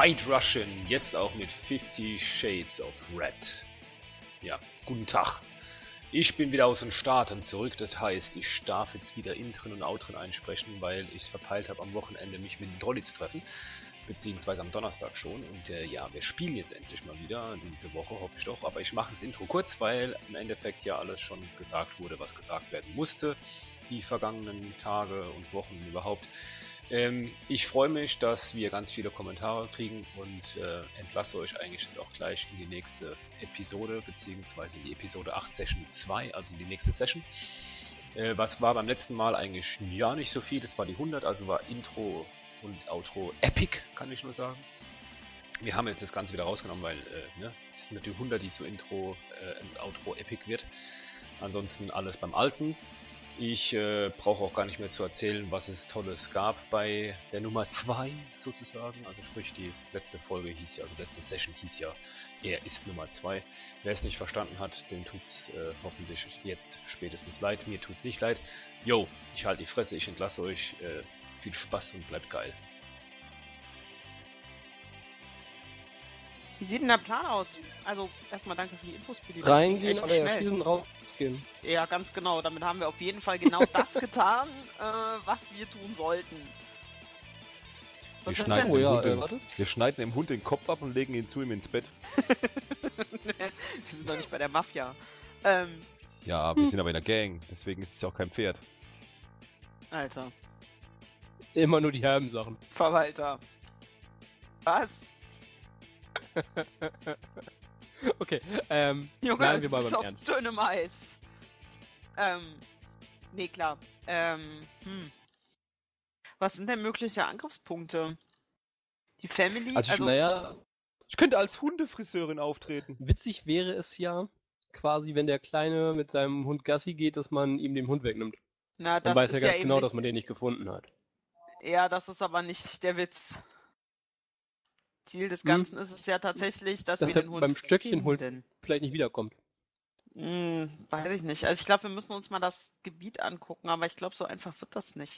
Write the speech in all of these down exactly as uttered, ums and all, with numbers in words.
White Russian, jetzt auch mit Fifty Shades of Red. Ja, guten Tag. Ich bin wieder aus dem Staaten zurück, das heißt, ich darf jetzt wieder Intren und Outren einsprechen, weil ich es verpeilt habe, am Wochenende mich mit dem Dolly zu treffen. Beziehungsweise am Donnerstag schon. Und äh, ja, wir spielen jetzt endlich mal wieder, diese Woche, hoffe ich doch. Aber ich mache das Intro kurz, weil im Endeffekt ja alles schon gesagt wurde, was gesagt werden musste. Die vergangenen Tage und Wochen überhaupt. Ähm, ich freue mich, dass wir ganz viele Kommentare kriegen und äh, entlasse euch eigentlich jetzt auch gleich in die nächste Episode, beziehungsweise in die Episode acht Session zwei, also in die nächste Session. Äh, was war beim letzten Mal eigentlich ja nicht so viel, das war die hundert, also war Intro und Outro epic, kann ich nur sagen. Wir haben jetzt das Ganze wieder rausgenommen, weil äh, ne, es ist nicht die hundert, die so Intro äh, und Outro epic wird. Ansonsten alles beim Alten. Ich äh, brauche auch gar nicht mehr zu erzählen, was es Tolles gab bei der Nummer zwei sozusagen. Also sprich, die letzte Folge hieß ja, also letzte Session hieß ja, er ist Nummer zwei. Wer es nicht verstanden hat, dem tut's äh, hoffentlich jetzt spätestens leid. Mir tut's nicht leid. Yo, ich halte die Fresse, ich entlasse euch. Äh, viel Spaß und bleibt geil. Wie sieht denn der Plan aus? Also erstmal danke für die Infos, Billy. Reingehen oder erschießen, rausgehen. Ja, ganz genau. Damit haben wir auf jeden Fall genau das getan, äh, was wir tun sollten. Wir schneiden, oh, ja, äh, den, wir schneiden dem Hund den Kopf ab und legen ihn zu ihm ins Bett. Wir sind doch nicht bei der Mafia. Ähm, ja, wir hm. sind aber in der Gang, deswegen ist es ja auch kein Pferd. Alter. Immer nur die halben Sachen. Verwalter. Was? Okay, ähm, Junge, bleiben wir mal du bist beim auf Ernst. dünnem Eis. Ähm, nee, klar. Ähm, hm. Was sind denn mögliche Angriffspunkte? Die Family? Also, also naja, ich könnte als Hundefriseurin auftreten. Witzig wäre es ja, quasi, wenn der Kleine mit seinem Hund Gassi geht, dass man ihm den Hund wegnimmt. Na, Dann das weiß ist er ganz ja genau, eben dass man nicht... den nicht gefunden hat. Ja, das ist aber nicht der Witz. Ziel des Ganzen hm. ist es ja tatsächlich, dass, dass wir den Hund beim Stöckchen finden. holt vielleicht nicht wiederkommt. Hm, weiß ich nicht. Also ich glaube, wir müssen uns mal das Gebiet angucken, aber ich glaube, so einfach wird das nicht.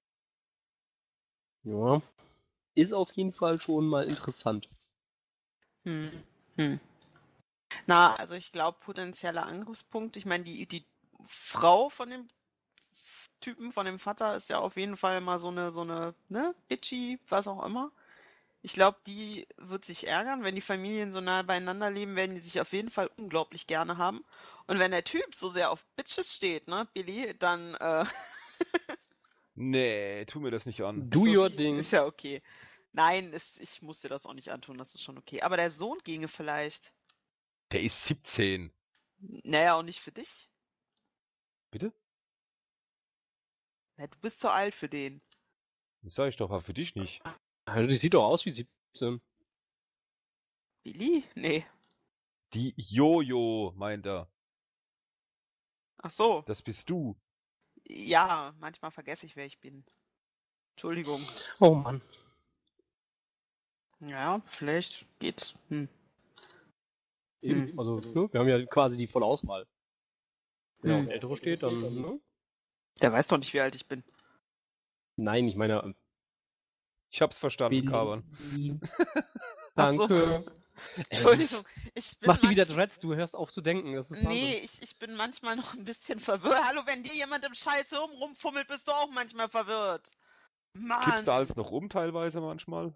Ja, ist auf jeden Fall schon mal interessant. Hm. Hm. Na, also ich glaube, potenzieller Angriffspunkt. Ich meine, die, die Frau von dem Typen, von dem Vater, ist ja auf jeden Fall mal so eine, so eine, ne, bitchy, was auch immer. Ich glaube, die wird sich ärgern. Wenn die Familien so nah beieinander leben, werden die sich auf jeden Fall unglaublich gerne haben. Und wenn der Typ so sehr auf Bitches steht, ne, Billy, dann, äh... nee, tu mir das nicht an. Do your okay, Ding. Ist ja okay. Nein, ist, ich muss dir das auch nicht antun, das ist schon okay. Aber der Sohn ginge vielleicht. Der ist siebzehn. Naja, auch nicht für dich. Bitte? Ja, du bist zu alt für den. Das sag ich doch, aber für dich nicht. Also, die sieht doch aus wie siebzehn. Billy? Nee. Die Jojo, meint er. Ach so. Das bist du. Ja, manchmal vergesse ich, wer ich bin. Entschuldigung. Oh Mann. Ja, vielleicht geht's. Hm. Eben, Hm. also, ne, wir haben ja quasi die volle Auswahl. Wenn hm. auf Ältere steht, dann, ne? Der weiß doch nicht, wie alt ich bin. Nein, ich meine... Ich hab's verstanden, Kaban. Danke. So. Entschuldigung, ich bin Mach die wieder Dreads, du hörst auf zu denken. Das ist nee, ich, ich bin manchmal noch ein bisschen verwirrt. Hallo, wenn dir jemand im Scheiß Hirn rumfummelt, bist du auch manchmal verwirrt. Mann. Kippst du alles noch um teilweise manchmal?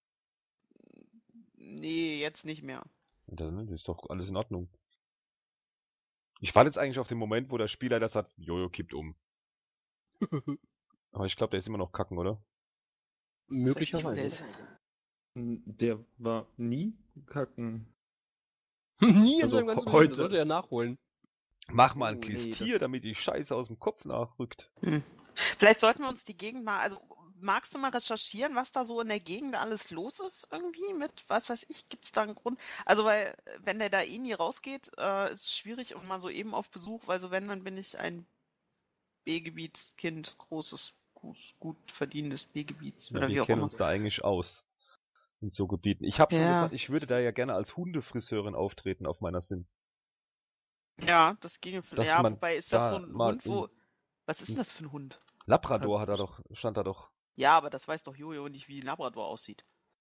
Nee, jetzt nicht mehr. Dann ist doch alles in Ordnung. Ich warte jetzt eigentlich auf den Moment, wo der Spielleiter sagt, Jojo kippt um. Aber ich glaube, der ist immer noch kacken, oder? Möglicherweise. Der war nie kacken. Nie also in seinem ganzen heute. Leben, das sollte er nachholen. Mach mal ein Oh, Klistier, nee, das... damit die Scheiße aus dem Kopf nachrückt. Hm. Vielleicht sollten wir uns die Gegend mal, also magst du mal recherchieren, was da so in der Gegend alles los ist irgendwie mit, was weiß ich, gibt es da einen Grund? Also weil, wenn der da eh nie rausgeht, äh, ist es schwierig und mal so eben auf Besuch, weil so wenn, dann bin ich ein B-Gebietskind, großes, gut verdienendes B-Gebiets Ja, oder wir wie auch kennen immer. uns da eigentlich aus. In so Gebieten. Ich habe schon Ja. gesagt, ich würde da ja gerne als Hundefriseurin auftreten auf meiner Sinn. Ja, das ginge vielleicht. Ja, man wobei ist das da so ein mal Hund, wo. in- Was ist denn das für ein Hund? Labrador hat er doch, stand da doch. Ja, aber das weiß doch Jojo nicht, wie ein Labrador aussieht.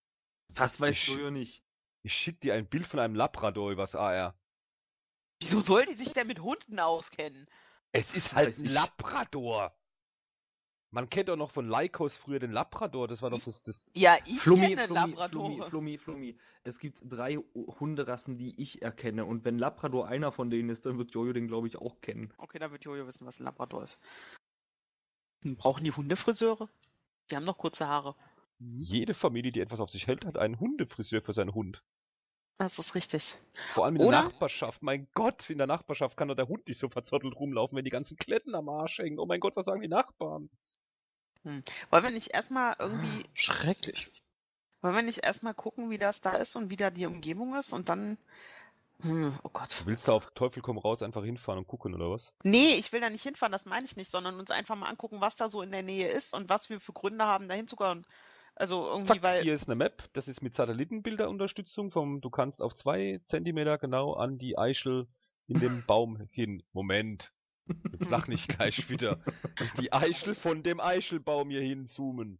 Was weiß Ich- Jojo nicht? Ich schick dir ein Bild von einem Labrador übers A R. Wieso soll die sich denn mit Hunden auskennen? Es ist Was halt weiß ein ich. Labrador. Man kennt doch noch von Lycos früher den Labrador, das war doch das... das Ja, ich Flummi, kenne Flummi, Labradore. Flummi, Flummi, Flummi. Es gibt drei U- Hunderassen, die ich erkenne. Und wenn Labrador einer von denen ist, dann wird Jojo den, glaube ich, auch kennen. Okay, da wird Jojo wissen, was ein Labrador ist. Hm, Brauchen die Hundefriseure? Die haben doch kurze Haare. jede Familie, die etwas auf sich hält, hat einen Hundefriseur für seinen Hund. Das ist richtig. Vor allem in Oder? der Nachbarschaft. Mein Gott, in der Nachbarschaft kann doch der Hund nicht so verzottelt rumlaufen, wenn die ganzen Kletten am Arsch hängen. Oh mein Gott, was sagen die Nachbarn? Wollen wir nicht erstmal irgendwie, Schrecklich. wollen wir nicht erstmal gucken, wie das da ist und wie da die Umgebung ist und dann. Hm, oh Gott. Du willst da auf Teufel komm raus einfach hinfahren und gucken, oder was? Nee, ich will da nicht hinfahren, das meine ich nicht, sondern uns einfach mal angucken, was da so in der Nähe ist und was wir für Gründe haben, da hinzukommen. Also irgendwie, Zack, weil. hier ist eine Map. Das ist mit Satellitenbilderunterstützung. Vom, du kannst auf zwei Zentimeter genau an die Eichel in dem Baum hin. Moment. Jetzt lach nicht gleich wieder. Die Eichel von dem Eichelbaum hier hinzoomen.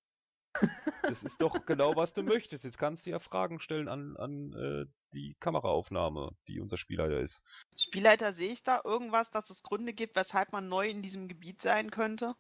Das ist doch genau, was du möchtest. Jetzt kannst du ja Fragen stellen an, an äh, die Kameraaufnahme, die unser Spielleiter ist. Spielleiter, sehe ich da irgendwas, dass es Gründe gibt, weshalb man neu in diesem Gebiet sein könnte?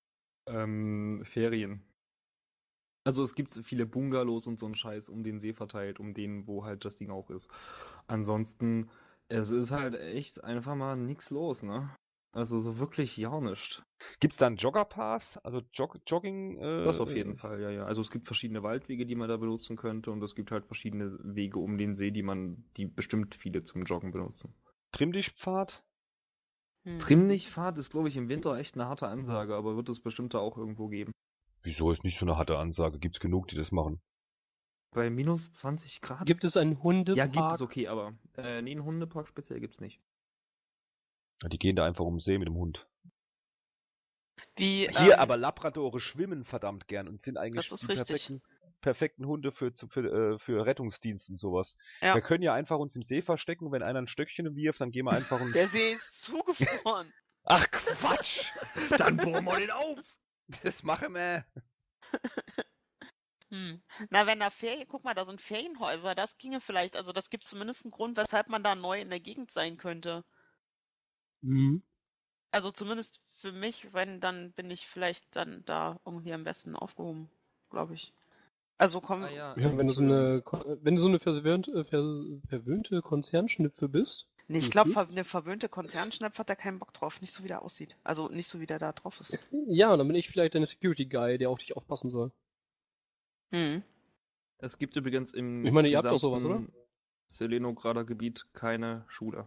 Ähm, Ferien. Also es gibt viele Bungalows und so einen Scheiß um den See verteilt, um den, wo halt das Ding auch ist. Ansonsten, es ist halt echt einfach mal nix los, ne? Also so wirklich ja nichts. Gibt's da einen Joggerpass? Also Jog Jogging? Äh, Das auf jeden Fall, ja, ja. Also es gibt verschiedene Waldwege, die man da benutzen könnte und es gibt halt verschiedene Wege um den See, die man, die bestimmt viele zum Joggen benutzen. Trimmdichtpfad? Hm. Trimmlichtfahrt ist, glaube ich, im Winter echt eine harte Ansage, aber wird es bestimmt da auch irgendwo geben. Wieso ist nicht so eine harte Ansage? Gibt's genug, die das machen? Bei minus zwanzig Grad? Gibt es einen Hundepark? ja, gibt es, okay, aber äh, nee, einen Hundepark speziell gibt's nicht. Ja, die gehen da einfach um den See mit dem Hund. Wie, Hier ähm, aber Labradore schwimmen verdammt gern und sind eigentlich Das ist die richtig. perfekten, perfekten Hunde für, zu- für, äh, für Rettungsdienst und sowas. Ja. Wir können ja einfach uns im See verstecken, wenn einer ein Stöckchen wirft, dann gehen wir einfach und... der See ist zugefroren. Ach Quatsch! Dann bohren wir den auf! Das machen wir! Hm. Na, wenn da Ferien, guck mal, da sind Ferienhäuser, das ginge vielleicht, also das gibt zumindest einen Grund, weshalb man da neu in der Gegend sein könnte. Mhm. Also zumindest für mich, wenn, dann bin ich vielleicht dann da irgendwie am besten aufgehoben, glaube ich. Also komm, Ah, ja, Ja, ähm, wenn du so eine, Kon- wenn du so eine verwöhnte, ver, verwöhnte Konzernschnipfe bist. nee, ich glaube, Mhm. ver eine verwöhnte Konzernschnepf hat da keinen Bock drauf, nicht so wie der aussieht. Also nicht so wie der da drauf ist. Ja, dann bin ich vielleicht deine Security Guy, der auf dich aufpassen soll. Hm. Es gibt übrigens im Ich meine, ihr habt doch sowas, oder? gesamten Selenograder Gebiet keine Schule.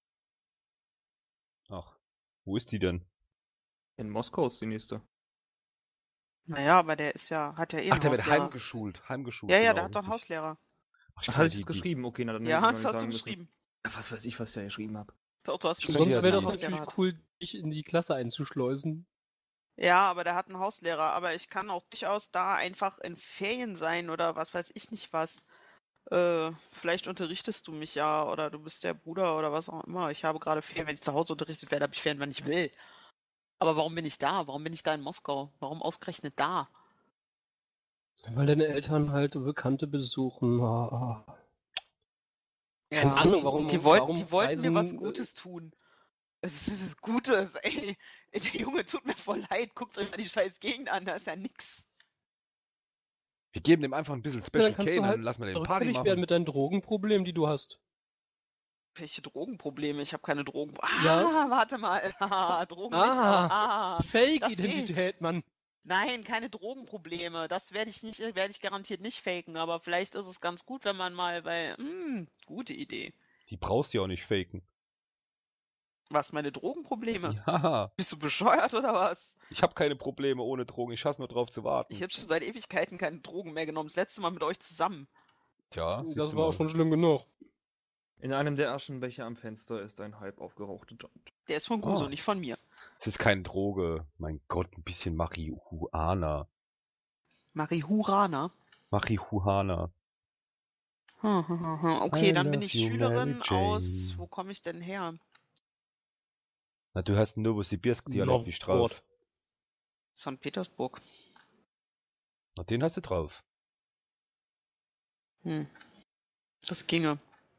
Ach, wo ist die denn? In Moskau ist die nächste. Naja, aber der ist ja, hat ja eh Ach, einen der wird Hauslehrer. heimgeschult. Heimgeschult. Ja, ja, genau, der hat doch einen richtig. Hauslehrer. Ach, ich Ach, dachte, hatte ich die- es geschrieben? Okay, na dann Ja, hätte ich das mal hast du sagen müssen. geschrieben. Was weiß ich, was der geschrieben hat. Doch, du hast Ich geschrieben, könnte Sonst ja dass wäre er das einen sagen. natürlich Hauslehrer hat. cool, dich in die Klasse einzuschleusen. Ja, aber der hat einen Hauslehrer. Aber ich kann auch durchaus da einfach in Ferien sein oder was weiß ich nicht was. Äh, vielleicht unterrichtest du mich ja oder du bist der Bruder oder was auch immer. Ich habe gerade Ferien. Wenn ich zu Hause unterrichtet werde, habe ich Ferien, wenn ich will. Aber warum bin ich da? Warum bin ich da in Moskau? Warum ausgerechnet da? Weil deine Eltern halt Bekannte besuchen. Ah, ah. Keine Ja, Ahnung, warum. Die, wollten, warum die wollten mir was reisen, Gutes tun. Es ist das Gutes, ey. Der Junge tut mir voll leid. Guckt euch mal die scheiß Gegend an, da ist ja nix. Wir geben dem einfach ein bisschen Ja, Special dann kannst K, du halt dann lassen wir den Party rückfällig machen. werden mit deinen Drogenproblemen, die du hast. Welche Drogenprobleme? Ich habe keine Drogen. Ah, Ja. warte mal. Ah, Drogen nicht, Ah. aber ah. Das Fake-Identität, Mann. Nein, keine Drogenprobleme. Das werde ich nicht, werde ich garantiert nicht faken, aber vielleicht ist es ganz gut, wenn man mal bei. Hm, gute Idee. Die brauchst du ja auch nicht faken. Was, meine Drogenprobleme? Ja, Bist du bescheuert oder was? ich habe keine Probleme ohne Drogen. Ich hasse nur drauf zu warten. Ich habe schon seit Ewigkeiten keine Drogen mehr genommen. Das letzte Mal mit euch zusammen. Tja, siehst Das du war auch mal. schon schlimm genug. In einem der Aschenbecher am Fenster ist ein halb aufgerauchter Joint. Der ist von Guso, Ah. nicht von mir. Es ist keine Droge. Mein Gott, ein bisschen Marihuana. Marihuana. Marihuana. Hm, hm, hm, hm. Okay, I dann bin love ich you, Schülerin Mary Jane. aus. Wo komme ich denn her? Na, du hast einen Novosibirsk-Dialekt nicht drauf. Novgorod. Sankt Petersburg. Na, den hast du drauf. Hm. Das ginge.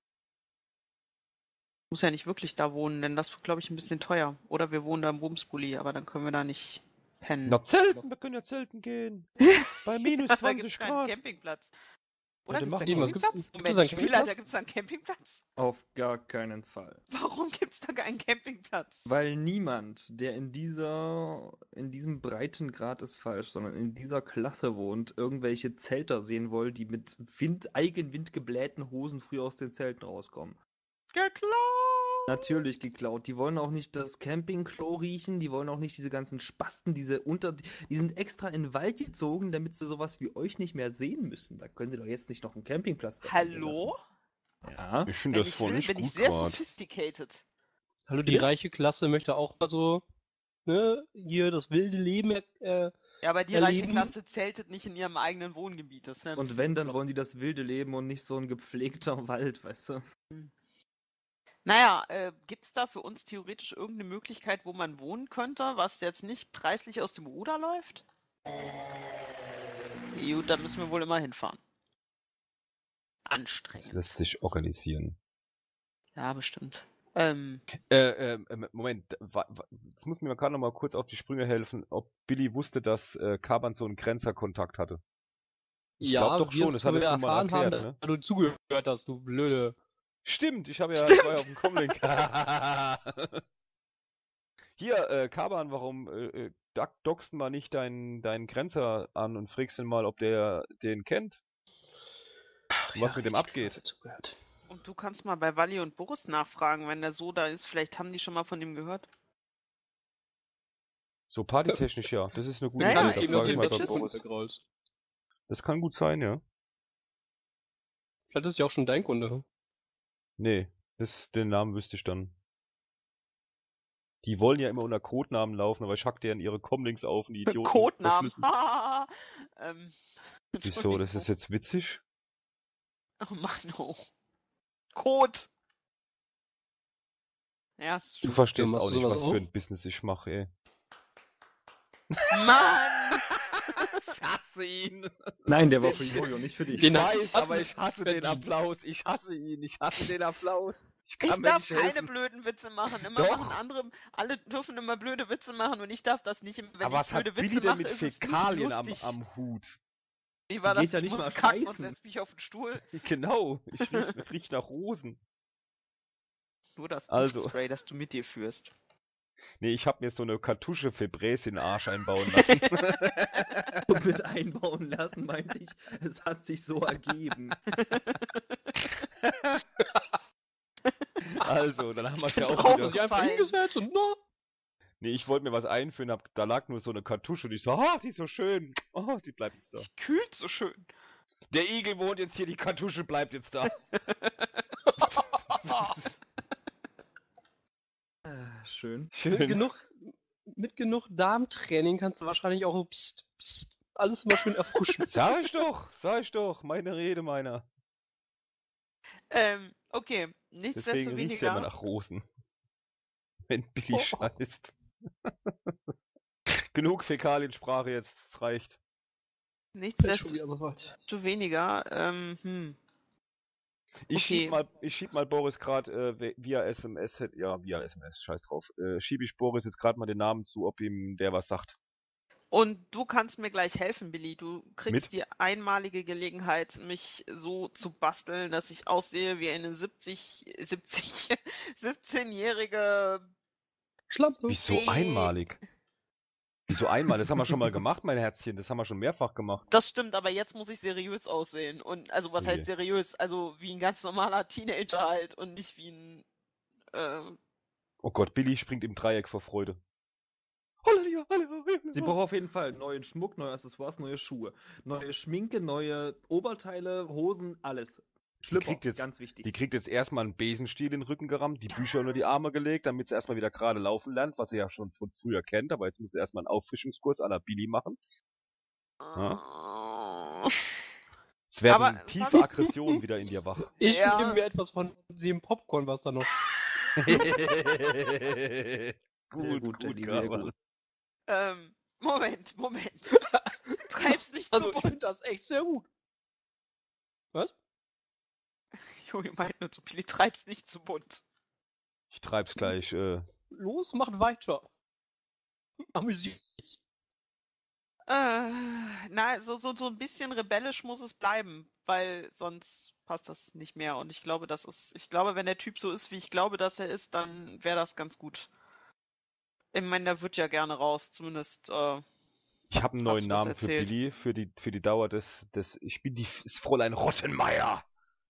Muss ja nicht wirklich da wohnen, denn das wird, glaube ich, ein bisschen teuer. Oder wir wohnen da im Bumsbully, aber dann können wir da nicht pennen. Na, zelten, wir können ja zelten gehen. Bei minus da zwanzig gibt's keinen Grad. Campingplatz. Oder dann gibt's da machen einen wir- was gibt's- Campingplatz? gibt's Moment, einen Spielleiter, Campingplatz? gibt's da einen Campingplatz? Auf gar keinen Fall. Warum gibt's da keinen Campingplatz? Weil niemand, der in dieser, in diesem Breitengrad ist falsch, sondern in dieser Klasse wohnt, irgendwelche Zelter sehen will, die mit Wind, Eigenwind geblähten Hosen früher aus den Zelten rauskommen. Geklaut! Natürlich geklaut. Die wollen auch nicht das Campingklo riechen, die wollen auch nicht diese ganzen Spasten, diese unter. Die sind extra in den Wald gezogen, damit sie sowas wie euch nicht mehr sehen müssen. Da könnt ihr doch jetzt nicht noch einen Campingplatz da Hallo? lassen. Ja. Ich finde Wenn das ich voll will, nicht bin ich gut sehr grad. sophisticated. Hallo, die Bitte? reiche Klasse möchte auch mal so, ne, hier das wilde Leben äh, Ja, aber die reiche erleben. Klasse zeltet nicht in ihrem eigenen Wohngebiet. Das wäre ein Und bisschen wenn, dann bekloppt. wollen die das wilde Leben und nicht so ein gepflegter Wald, weißt du? Naja, äh, gibt es da für uns theoretisch irgendeine Möglichkeit, wo man wohnen könnte, was jetzt nicht preislich aus dem Ruder läuft? Gut, da müssen wir wohl immer hinfahren. Das Anstrengend. lässt sich organisieren. Ja, bestimmt. Ähm, Äh, äh, äh, Moment, wa- wa- jetzt muss mir mal gerade noch mal kurz auf die Sprünge helfen, ob Billy wusste, dass äh, Kaban so einen Grenzerkontakt hatte. Ich ja, glaub doch wir schon, das das hat er vorher schon mal erfahren haben, erklärt, ne? da du zugehört hast, du blöde. Stimmt, ich habe ja ich war ja auf dem Comlink. Hier, äh, Kaban, warum äh, äh, dock- dockst du mal nicht deinen, deinen Grenzer an und fragst ihn mal, ob der den kennt? Was mit dem abgeht? Zugehört. und du kannst mal bei Walli und Boris nachfragen, wenn der so da ist. Vielleicht haben die schon mal von dem gehört. So partytechnisch ja, das ist eine gute Naja, Idee. eben Da noch frage ich den mal bei Bitches. Boris. Das kann gut sein, ja. Vielleicht ist ja auch schon dein Kunde. Nee, das, den Namen wüsste ich dann. Die wollen ja immer unter Codenamen laufen, aber ich hack deren ihre Comlinks auf und die Idioten Codenamen. verschlüsseln. ähm, Wieso, das ist jetzt witzig? Oh Mann, oh. Code. Ja, ist Du stimmt. verstehst machst auch du nicht, sowas was auch? für ein Business ich mache, ey. Mann! Ich hasse ihn. Nein, der war für Jojo, nicht für dich. Den Ich hat- weiß, hat's aber ich hasse den verdient. Applaus. Ich hasse ihn. Ich hasse den Applaus. Ich Ich kann mir darf nicht keine helfen. blöden Witze machen. Immer Doch. machen andere, alle dürfen immer blöde Witze machen und ich darf das nicht. Wenn Aber ich was hat blöde Billy Witze denn mache, mit ist es nicht Fäkalien am, lustig. am Hut? Wie war Geht das? ja Ich nicht muss mal kacken und scheißen. setz mich auf den Stuhl. Genau. Ich riech, riech nach Rosen. Nur das Also. Duftspray, das du mit dir führst. Nee, ich hab mir so eine Kartusche Febreze in den Arsch einbauen lassen. Und mit einbauen lassen, meinte ich, es hat sich so ergeben. Also, dann haben wir es ja bin auch drauf wieder. sich einfach Gefallen. hingesetzt und na. Nee, ich wollte mir was einführen, hab, da lag nur so eine Kartusche und ich so, ah, die ist so schön. Oh, die bleibt jetzt da. Sie kühlt so schön. Der Igel wohnt jetzt hier, die Kartusche bleibt jetzt da. Ah, schön. Mit Schön. genug, mit genug Darmtraining kannst du wahrscheinlich auch pst, pst, alles mal schön erfrischen. Sag ich doch, sag ich doch, meine Rede, meiner. Ähm, okay. Deswegen riecht ja immer Nichtsdestoweniger. nach Rosen. Wenn Billy Oh. scheißt. Genug Fäkaliensprache jetzt, es reicht. Ist schon wieder Nichtsdestoweniger. soweit. Ähm, hm. Ich Okay. schieb mal, ich schieb mal Boris gerade äh, via S M S, ja, via S M S, scheiß drauf. Äh, schieb ich Boris jetzt gerade mal den Namen zu, ob ihm der was sagt. Und du kannst mir gleich helfen, Billy. Du kriegst Mit? die einmalige Gelegenheit, mich so zu basteln, dass ich aussehe wie eine siebzig, siebzig, siebzehnjährige. Schlampe. Wieso Nee. einmalig? Wieso einmal? Das haben wir schon mal gemacht, mein Herzchen. Das haben wir schon mehrfach gemacht. Das stimmt, aber jetzt muss ich seriös aussehen. Und also was Okay. heißt seriös? Also wie ein ganz normaler Teenager halt und nicht wie ein. Äh, Oh Gott, Billy springt im Dreieck vor Freude. Halleluja, Halleluja. Sie braucht auf jeden Fall neuen Schmuck, neue Accessoires, neue Schuhe, neue Schminke, neue Oberteile, Hosen, alles. Schlüpper, kriegt jetzt- ganz wichtig. Die kriegt jetzt erstmal einen Besenstiel in den Rücken gerammt, die Bücher unter die Arme gelegt, damit sie erstmal wieder gerade laufen lernt, was sie ja schon von früher kennt, aber jetzt muss sie erstmal einen Auffrischungskurs à la Billy machen. Es werden Aber tiefe was- Aggressionen wieder in dir wach. Ich Ja. nehme mir etwas von dem Popcorn, was da noch. gut, gut, gut, Danny, sehr Karl. gut. ähm, Moment, Moment. Treib's nicht Also zu ich finde bunt. das echt sehr gut. Was? Jojo meint nur zu Billy, treib's nicht zu bunt. Ich treib's gleich. Äh, Los, macht weiter. Amüsiert dich. Äh, na, so, so, so ein bisschen rebellisch muss es bleiben, weil sonst passt das nicht mehr. Und ich glaube, das ist, ich glaube, wenn der Typ so ist, wie ich glaube, dass er ist, dann wäre das ganz gut. Ich meine, der wird ja gerne raus, zumindest. Äh, ich habe einen Hast neuen du was Namen für erzählt? Billy, für die, für die Dauer des, des. Ich bin die das Fräulein Rottenmeier.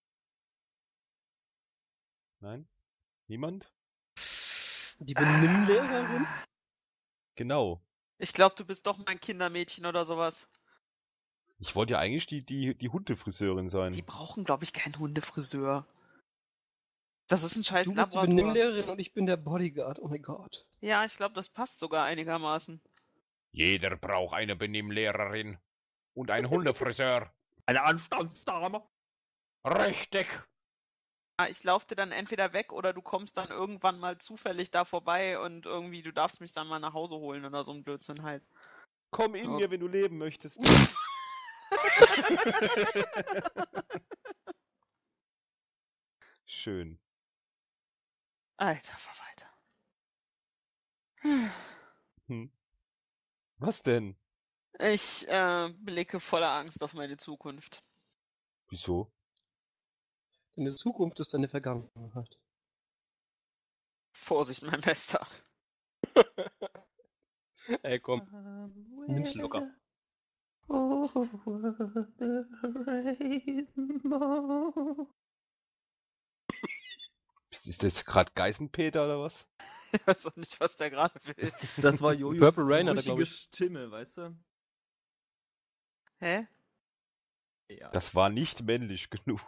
Nein? Niemand? Die Benimmlehrerin? Genau. Ich glaube, du bist doch mein Kindermädchen oder sowas. Ich wollte ja eigentlich die, die, die Hundefriseurin sein. Die brauchen, glaube ich, keinen Hundefriseur. Das ist ein scheiß Du bist die Labrador. Benimmlehrerin und ich bin der Bodyguard. Oh mein Gott. Ja, ich glaube, das passt sogar einigermaßen. Jeder braucht eine Benimmlehrerin. Und einen Hundefriseur. Eine Anstandsdame. Richtig. Ja, ich laufe dir dann entweder weg oder du kommst dann irgendwann mal zufällig da vorbei und irgendwie, du darfst mich dann mal nach Hause holen oder so ein Blödsinn halt. Komm in Ja. mir, wenn du leben möchtest. Schön. Alter Verwalter. Hm. Was denn? Ich äh, blicke voller Angst auf meine Zukunft. Wieso? Deine Zukunft ist deine Vergangenheit. Vorsicht, mein Bester. Ey, komm. Nimm's locker. Ist das gerade Geißenpeter oder was? Ich weiß auch nicht, was der gerade will. Das war Jojos Purple Rain hat er, glaub brüchige ich. Stimme, weißt du? Hä? Ja. Das war nicht männlich genug.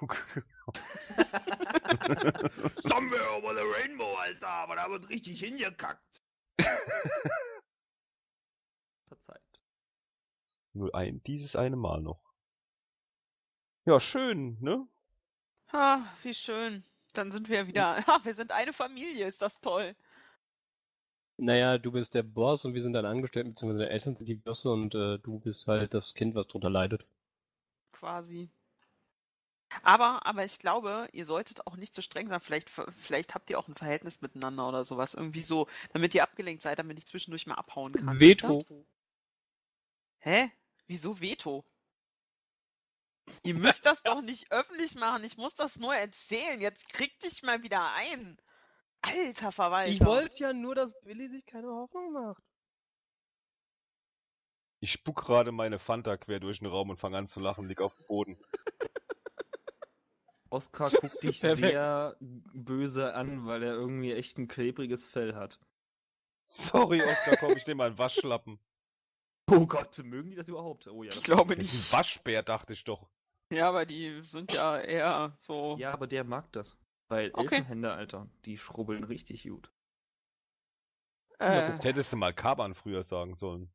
Somewhere over the Rainbow, Alter, aber da wird richtig hingekackt. Verzeiht. Nur ein, dieses eine Mal noch. Ja, schön, ne? Ah, wie schön. Dann sind wir wieder. Ah, wir sind eine Familie, ist das toll. Naja, du bist der Boss und wir sind deine Angestellten, beziehungsweise deine Eltern sind die Bosse und äh, du bist halt das Kind, was drunter leidet. Quasi. Aber, aber ich glaube, ihr solltet auch nicht so streng sein. Vielleicht, vielleicht habt ihr auch ein Verhältnis miteinander oder sowas. Irgendwie so, damit ihr abgelenkt seid, damit ich zwischendurch mal abhauen kann. wisst ihr? Veto. Hä? Wieso Veto? Ihr müsst das doch nicht öffentlich machen. Ich muss das nur erzählen. Jetzt krieg dich mal wieder ein. Alter Verwalter. Ich wollte ja nur, dass Billy sich keine Hoffnung macht. Ich spuck gerade meine Fanta quer durch den Raum und fange an zu lachen, lieg auf dem Boden. Oskar guckt dich Perfekt. sehr böse an, weil er irgendwie echt ein klebriges Fell hat. Sorry, Oskar, komm, ich nehme mal einen Waschlappen. Oh Gott, mögen die das überhaupt? Oh ja, das Ich glaube Das ist nicht. ein Waschbär, dachte ich doch. Ja, aber die sind ja eher so. Ja, aber der mag das. Weil Okay. Elfenhände, Alter, die schrubbeln richtig gut. Äh, Jetzt hättest du mal Kaban früher sagen sollen.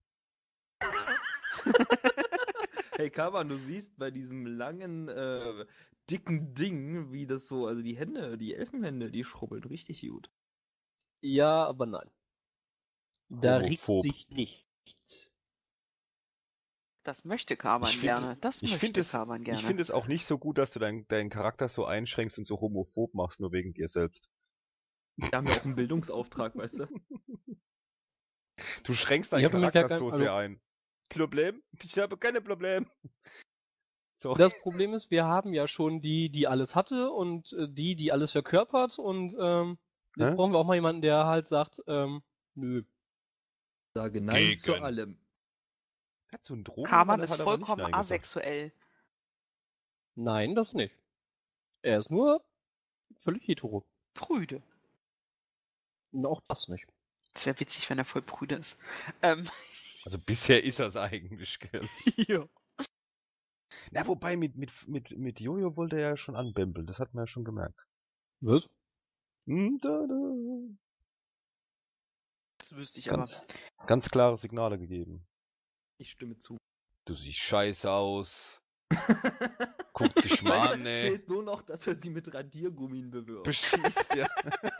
Hey Kaban, du siehst bei diesem langen, äh, dicken Ding, wie das so, also die Hände, die Elfenhände, die schrubbeln richtig gut. Ja, aber nein. Da regt Homophob. sich nichts. das möchte Kaban Ich find- gerne. Das Ich möchte finde es, Kaban ich gerne. find es auch nicht so gut, dass du deinen deinen Charakter so einschränkst und so homophob machst, nur wegen dir selbst. Wir haben ja auch einen Bildungsauftrag, weißt du? Du schränkst Ich deinen hab damit Charakter ja kein- so also- sehr ein. Problem? Ich habe keine Problem. So. Das Problem ist, wir haben ja schon die, die alles hatte und äh, die, die alles verkörpert und ähm, jetzt Hä? brauchen wir auch mal jemanden, der halt sagt, ähm, nö. Sage nein Gegen. zu allem. Hat so ein Drogen Kaban hat er ist halt aber nicht vollkommen Nein gesagt. asexuell. Nein, das nicht. Er ist nur völlig hetero. Prüde. Und auch das nicht. Es wäre witzig, wenn er voll prüde ist. Ähm, Also bisher ist er es eigentlich, gell? ja. Na, wobei mit, mit, mit, mit Jojo wollte er ja schon anbämbeln, das hat man ja schon gemerkt. Was? Hm, da, da. Das wüsste ich aber. Ganz, ganz klare Signale gegeben. Ich stimme zu. Du siehst scheiße aus. Guck dich mal Weißt du, an, ey. fehlt nur noch, dass er sie mit Radiergummin bewirbt. Beschimpft, ja.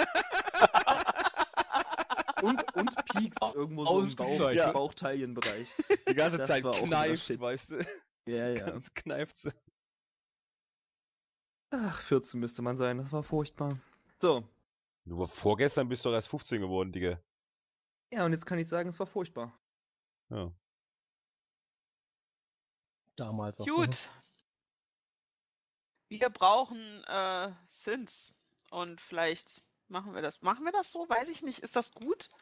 Und, und piekst irgendwo so im Bauch, Ausgezeichnet. ja. Bauchteilenbereich. Die ganze Das Zeit war auch kneift, Shit. weißt du? Ja, ja. Ganz kneift sie. Ach, vierzehn müsste man sein, das war furchtbar. So. Du war vorgestern bist du doch erst fünfzehn geworden, Digga. Ja, und jetzt kann ich sagen, es war furchtbar. Ja. Damals auch Gut. Wir brauchen äh, Synths. Und vielleicht machen wir das. Machen wir das so? Weiß ich nicht. Ist das gut? so.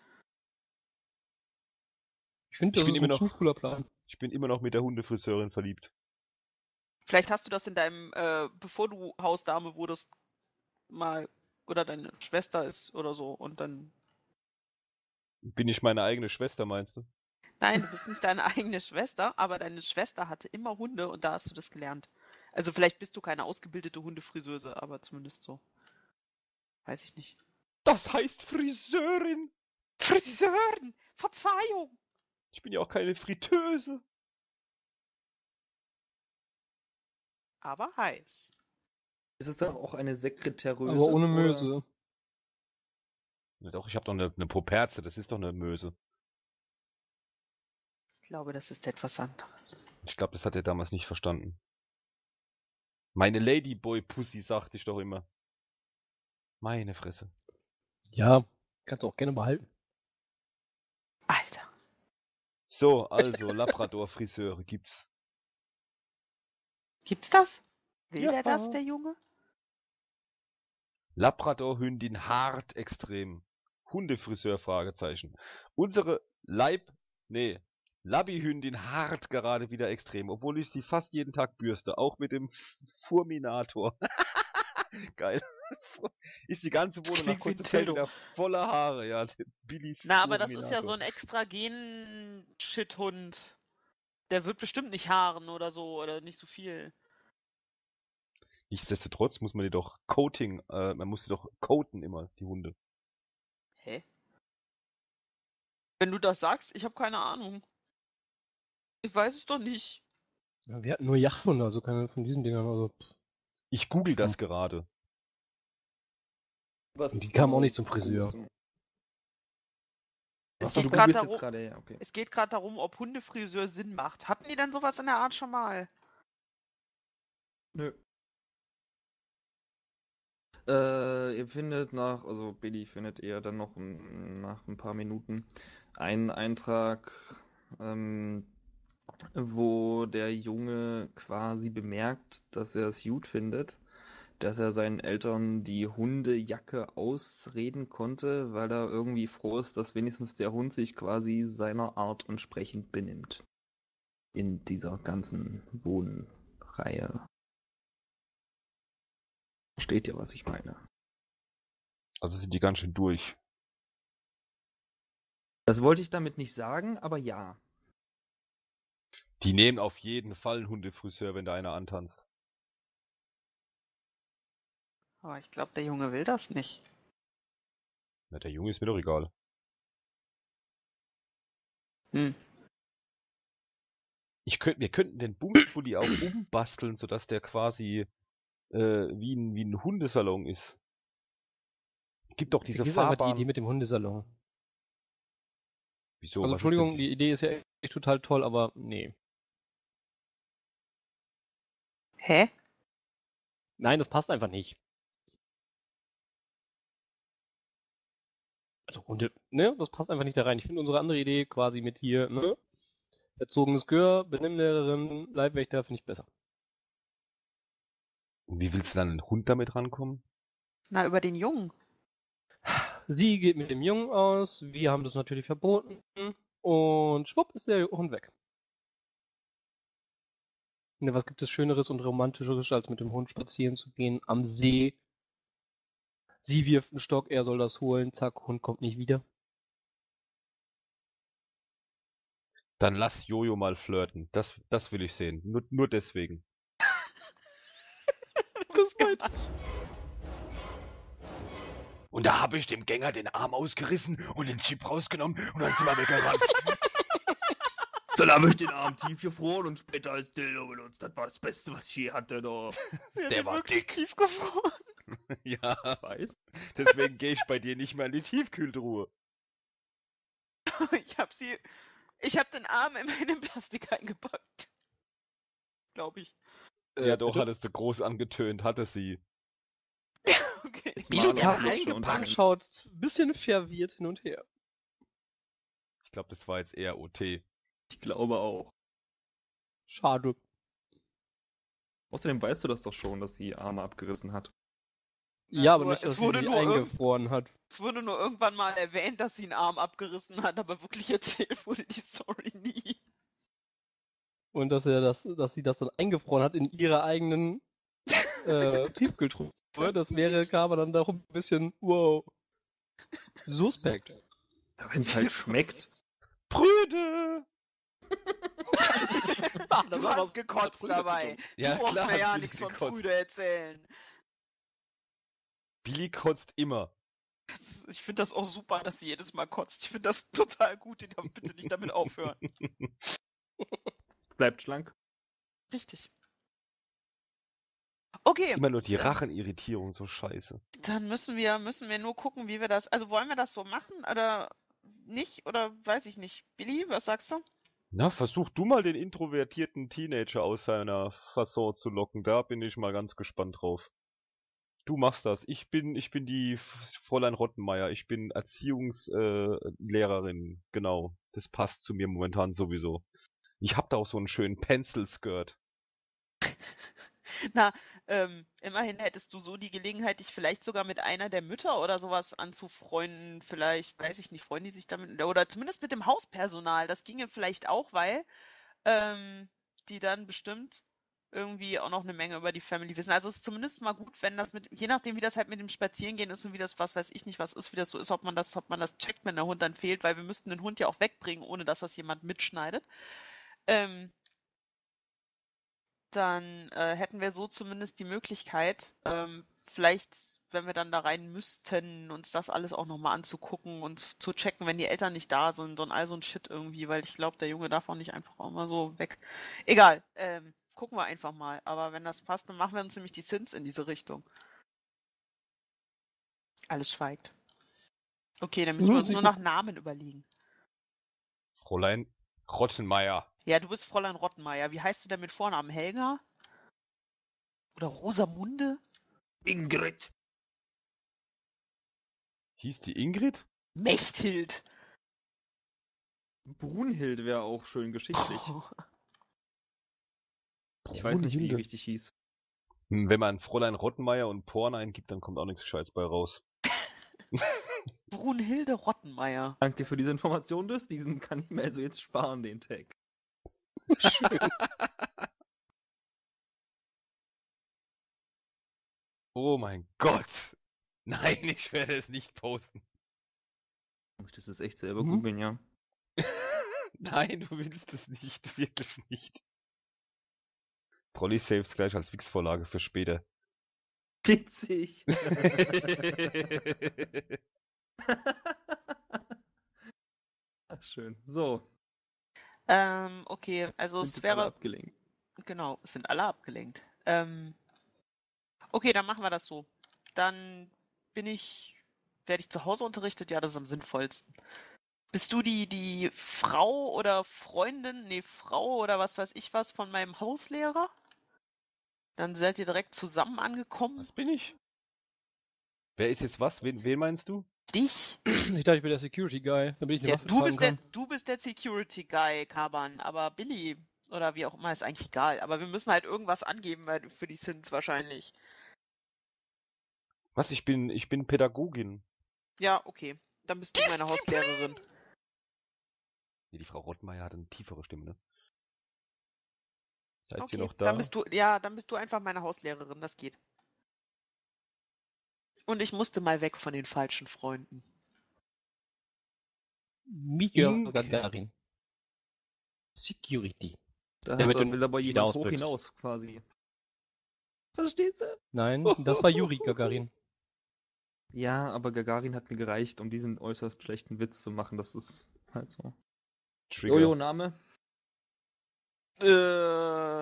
Ich finde, Ich das bin ist immer ein noch- ziemlich cooler Plan. Ich bin immer noch mit der Hundefriseurin verliebt. Vielleicht hast du das in deinem, äh, bevor du Hausdame wurdest, mal, oder deine Schwester ist oder so und dann. Bin ich meine eigene Schwester, meinst du? Nein, du bist nicht deine eigene Schwester, aber deine Schwester hatte immer Hunde und da hast du das gelernt. Also vielleicht bist du keine ausgebildete Hundefriseuse, aber zumindest so. Weiß ich nicht. Das heißt Friseurin! Friseurin! Verzeihung! Ich bin ja auch keine Fritteuse. Aber heiß. Ist es dann auch eine Sekretäreuse? Aber ohne oder- Möse. Ja, doch, ich habe doch eine, eine Properze, das ist doch eine Möse. Ich glaube, das ist etwas anderes. Ich glaube, das hat er damals nicht verstanden. Meine Ladyboy-Pussy, sagte ich doch immer. Meine Fresse. Ja, kannst du auch gerne behalten. Alter. So, also, Labrador-Friseure gibt's. Gibt's das? Will Ja. der das, der Junge? Labrador-Hündin hart extrem. Hundefriseur, Fragezeichen. Unsere Leib... Nee. Labby-Hündin hart gerade wieder extrem, obwohl ich sie fast jeden Tag bürste. Auch mit dem F- Furminator. Geil. Ist die ganze Wohnung nach Klingt wie ein kurzer Zeit Dildo. wieder voller Haare, ja. Billys Na, aber das ist ja so Furminator. ein extra Gen-Shit-Hund. Der wird bestimmt nicht haaren oder so, oder nicht so viel. Nichtsdestotrotz muss man die doch Coating, äh, man muss die doch coaten immer, die Hunde. Hä? Wenn du das sagst, ich habe keine Ahnung. Ich weiß es doch nicht. Ja, wir hatten nur Jachthunde, also keine von diesen Dingern. Also, pff. Ich google das Hm. gerade. Was Und die kamen auch genau nicht zum Friseur. googelst du? Es Achso, geht du gerade googelst jetzt darum, gerade, ja, okay. es geht gerade darum, ob Hundefriseur Sinn macht. Hatten die denn sowas in der Art schon mal? Nö. Äh, ihr findet nach, also Billy findet eher dann noch n- nach ein paar Minuten einen Eintrag, ähm, wo der Junge quasi bemerkt, dass er es gut findet, dass er seinen Eltern die Hundejacke ausreden konnte, weil er irgendwie froh ist, dass wenigstens der Hund sich quasi seiner Art entsprechend benimmt. In dieser ganzen Wohnreihe. Versteht ihr, was ich meine? Also sind die ganz schön durch. Das wollte ich damit nicht sagen, aber ja. Die nehmen auf jeden Fall einen Hundefriseur, wenn da einer antanzt. Aber ich glaube, der Junge will das nicht. Na, der Junge ist mir doch egal. Hm. Ich könnt, wir könnten den Bumspulli auch umbasteln, sodass der quasi äh, wie, ein, wie ein Hundesalon ist. Gibt doch diese Vergiss einfach die Fahrbahn. Idee mit dem Hundesalon. Wieso? Also Was ist Entschuldigung, denn die Idee ist ja echt total toll, aber nee. Hä? Nein, das passt einfach nicht. Also Hunde, ne, das passt einfach nicht da rein. Ich finde unsere andere Idee quasi mit hier, ne, erzogenes Gehör, Benimmlehrerin, Leibwächter finde ich besser. Und wie willst du dann einen Hund damit rankommen? Na, über den Jungen. Sie geht mit dem Jungen aus, wir haben das natürlich verboten und schwupp ist der Hund weg. Ne, was gibt es Schöneres und Romantischeres, als mit dem Hund spazieren zu gehen am See? Sie wirft einen Stock, er soll das holen, zack, Hund kommt nicht wieder. Dann lass Jojo mal flirten. Das, das will ich sehen. Nur, nur deswegen. Das ist gemein. Und da habe ich dem Gänger den Arm ausgerissen und den Chip rausgenommen und dann sind wir weggerannt. Dann habe ich den Arm tief gefroren und später als Dildo benutzt. Das war das Beste, was ich je hatte, da. Sie hat Der ihn war wirklich dick. tief gefroren. Ja, Weiß? deswegen gehe ich bei dir nicht mehr in die Tiefkühltruhe. Ich habe sie. Ich habe den Arm in meinen Plastik eingepackt. Glaube ich. Äh, Ja, doch, bitte? hattest du groß angetönt, hatte sie. Okay. Billy Mal kam auf Lutsche eingepackt, und schaut ein bisschen verwirrt hin und her. Ich glaube, das war jetzt eher O T. Ich glaube auch. Schade. Außerdem weißt du das doch schon, dass sie Arme abgerissen hat. Ja, Ja, aber nur- nicht, es dass sie wurde sie nur irgend- eingefroren hat. Es wurde nur irgendwann mal erwähnt, dass sie einen Arm abgerissen hat, aber wirklich erzählt wurde die Story nie. Und dass er das, dass sie das dann eingefroren hat in ihrer eigenen äh, Tiefkühltruhe. Das Das wäre, nicht. kam dann doch ein bisschen, wow. Suspekt. Ja, wenn es halt schmeckt. Brüde! Ah, das Du war was hast gekotzt Brüder dabei. bezogen. Ja, du brauchst klar mir hab ja ich nichts von gekotzt. Brüder erzählen. Billy kotzt immer. Das ist, ich finde das auch super, dass sie jedes Mal kotzt. Ich finde das total gut. Die darf bitte nicht damit aufhören. Bleibt schlank. Richtig. Okay, Immer nur die dann- Rachenirritierung, so scheiße. dann müssen wir, müssen wir nur gucken, wie wir das. Also wollen wir das so machen oder nicht? Oder weiß ich nicht. Billy, was sagst du? Na, versuch du mal den introvertierten Teenager aus seiner Fasson zu locken. Da bin ich mal ganz gespannt drauf. Du machst das. Ich bin, ich bin die F- Fräulein Rottenmeier. Ich bin Erziehungslehrerin. Äh, Lehrerin. Genau. Das passt zu mir momentan sowieso. Ich hab da auch so einen schönen Pencil-Skirt. Na, ähm, immerhin hättest du so die Gelegenheit, dich vielleicht sogar mit einer der Mütter oder sowas anzufreunden. Vielleicht, weiß ich nicht, freuen die sich damit. Oder zumindest mit dem Hauspersonal. Das ginge vielleicht auch, weil ähm, die dann bestimmt irgendwie auch noch eine Menge über die Family wissen. Also es ist zumindest mal gut, wenn das mit, je nachdem, wie das halt mit dem Spazierengehen ist und wie das, was weiß ich nicht, was ist, wie das so ist, ob man das, ob man das checkt, wenn der Hund dann fehlt, weil wir müssten den Hund ja auch wegbringen, ohne dass das jemand mitschneidet. Ähm, dann äh, hätten wir so zumindest die Möglichkeit, ähm, vielleicht, wenn wir dann da rein müssten, uns das alles auch nochmal anzugucken und zu checken, wenn die Eltern nicht da sind und all so ein Shit irgendwie, weil ich glaube, der Junge darf auch nicht einfach auch mal so weg. Egal, ähm, gucken wir einfach mal. Aber wenn das passt, dann machen wir uns nämlich die Sins in diese Richtung. Alles schweigt. Okay, dann müssen wir Mhm, uns sieht nur gut. nach Namen überlegen. Fräulein Rottenmeier. Ja, du bist Fräulein Rottenmeier. Wie heißt du denn mit Vornamen? Helga? Oder Rosamunde? Ingrid. Hieß die Ingrid? Mechthild! Brunhild wäre auch schön geschichtlich. Ich weiß nicht, wie die Brunhilde. richtig hieß. Hm, Wenn man Fräulein Rottenmeier und Porn eingibt, dann kommt auch nichts Gescheites bei raus. Brunhilde Rottenmeier. Danke für diese Information, das. Diesen kann ich mir also jetzt sparen, den Tag. Schön. Oh mein Gott! Nein, ich werde es nicht posten. Das ist echt selber Mhm. googeln, ja. Nein, du willst es nicht, wirklich nicht. Trolli saves gleich als Wix-Vorlage für später. Witzig. Ach, schön. So, Ähm, okay, also sind es jetzt alle wäre, abgelenkt. genau, es sind alle abgelenkt. Ähm, okay, dann machen wir das so. Dann bin ich, werde ich zu Hause unterrichtet? Ja, das ist am sinnvollsten. Bist du die, die Frau oder Freundin, nee, Frau oder was weiß ich was von meinem Hauslehrer? Dann seid ihr direkt zusammen angekommen. Was bin ich? Wer ist jetzt was? Wen, wen meinst du? Dich? Ich dachte, ich bin der Security Guy, damit ich eine Der, Waffe du, tragen bist der, kann. du bist der Security Guy, Kaban, aber Billy oder wie auch immer ist eigentlich egal. Aber wir müssen halt irgendwas angeben weil- für die Sins wahrscheinlich. Was? Ich bin, ich bin Pädagogin. Ja, okay. Dann bist du meine Hauslehrerin. Nee, die Frau Rottmeier hat eine tiefere Stimme, ne? Seid Okay, ihr noch da? dann bist du, ja, dann bist du einfach meine Hauslehrerin, das geht. Und ich musste mal weg von den falschen Freunden. Mika Ink. Gagarin. Security. Da Der hat mit er, dem will aber wieder jemand hoch ausbüchst. hinaus, quasi. Verstehst du? Nein, das war Juri Gagarin. Ja, aber Gagarin hat mir gereicht, um diesen äußerst schlechten Witz zu machen. Das ist halt so. Trigger. Jojo, Name? Äh.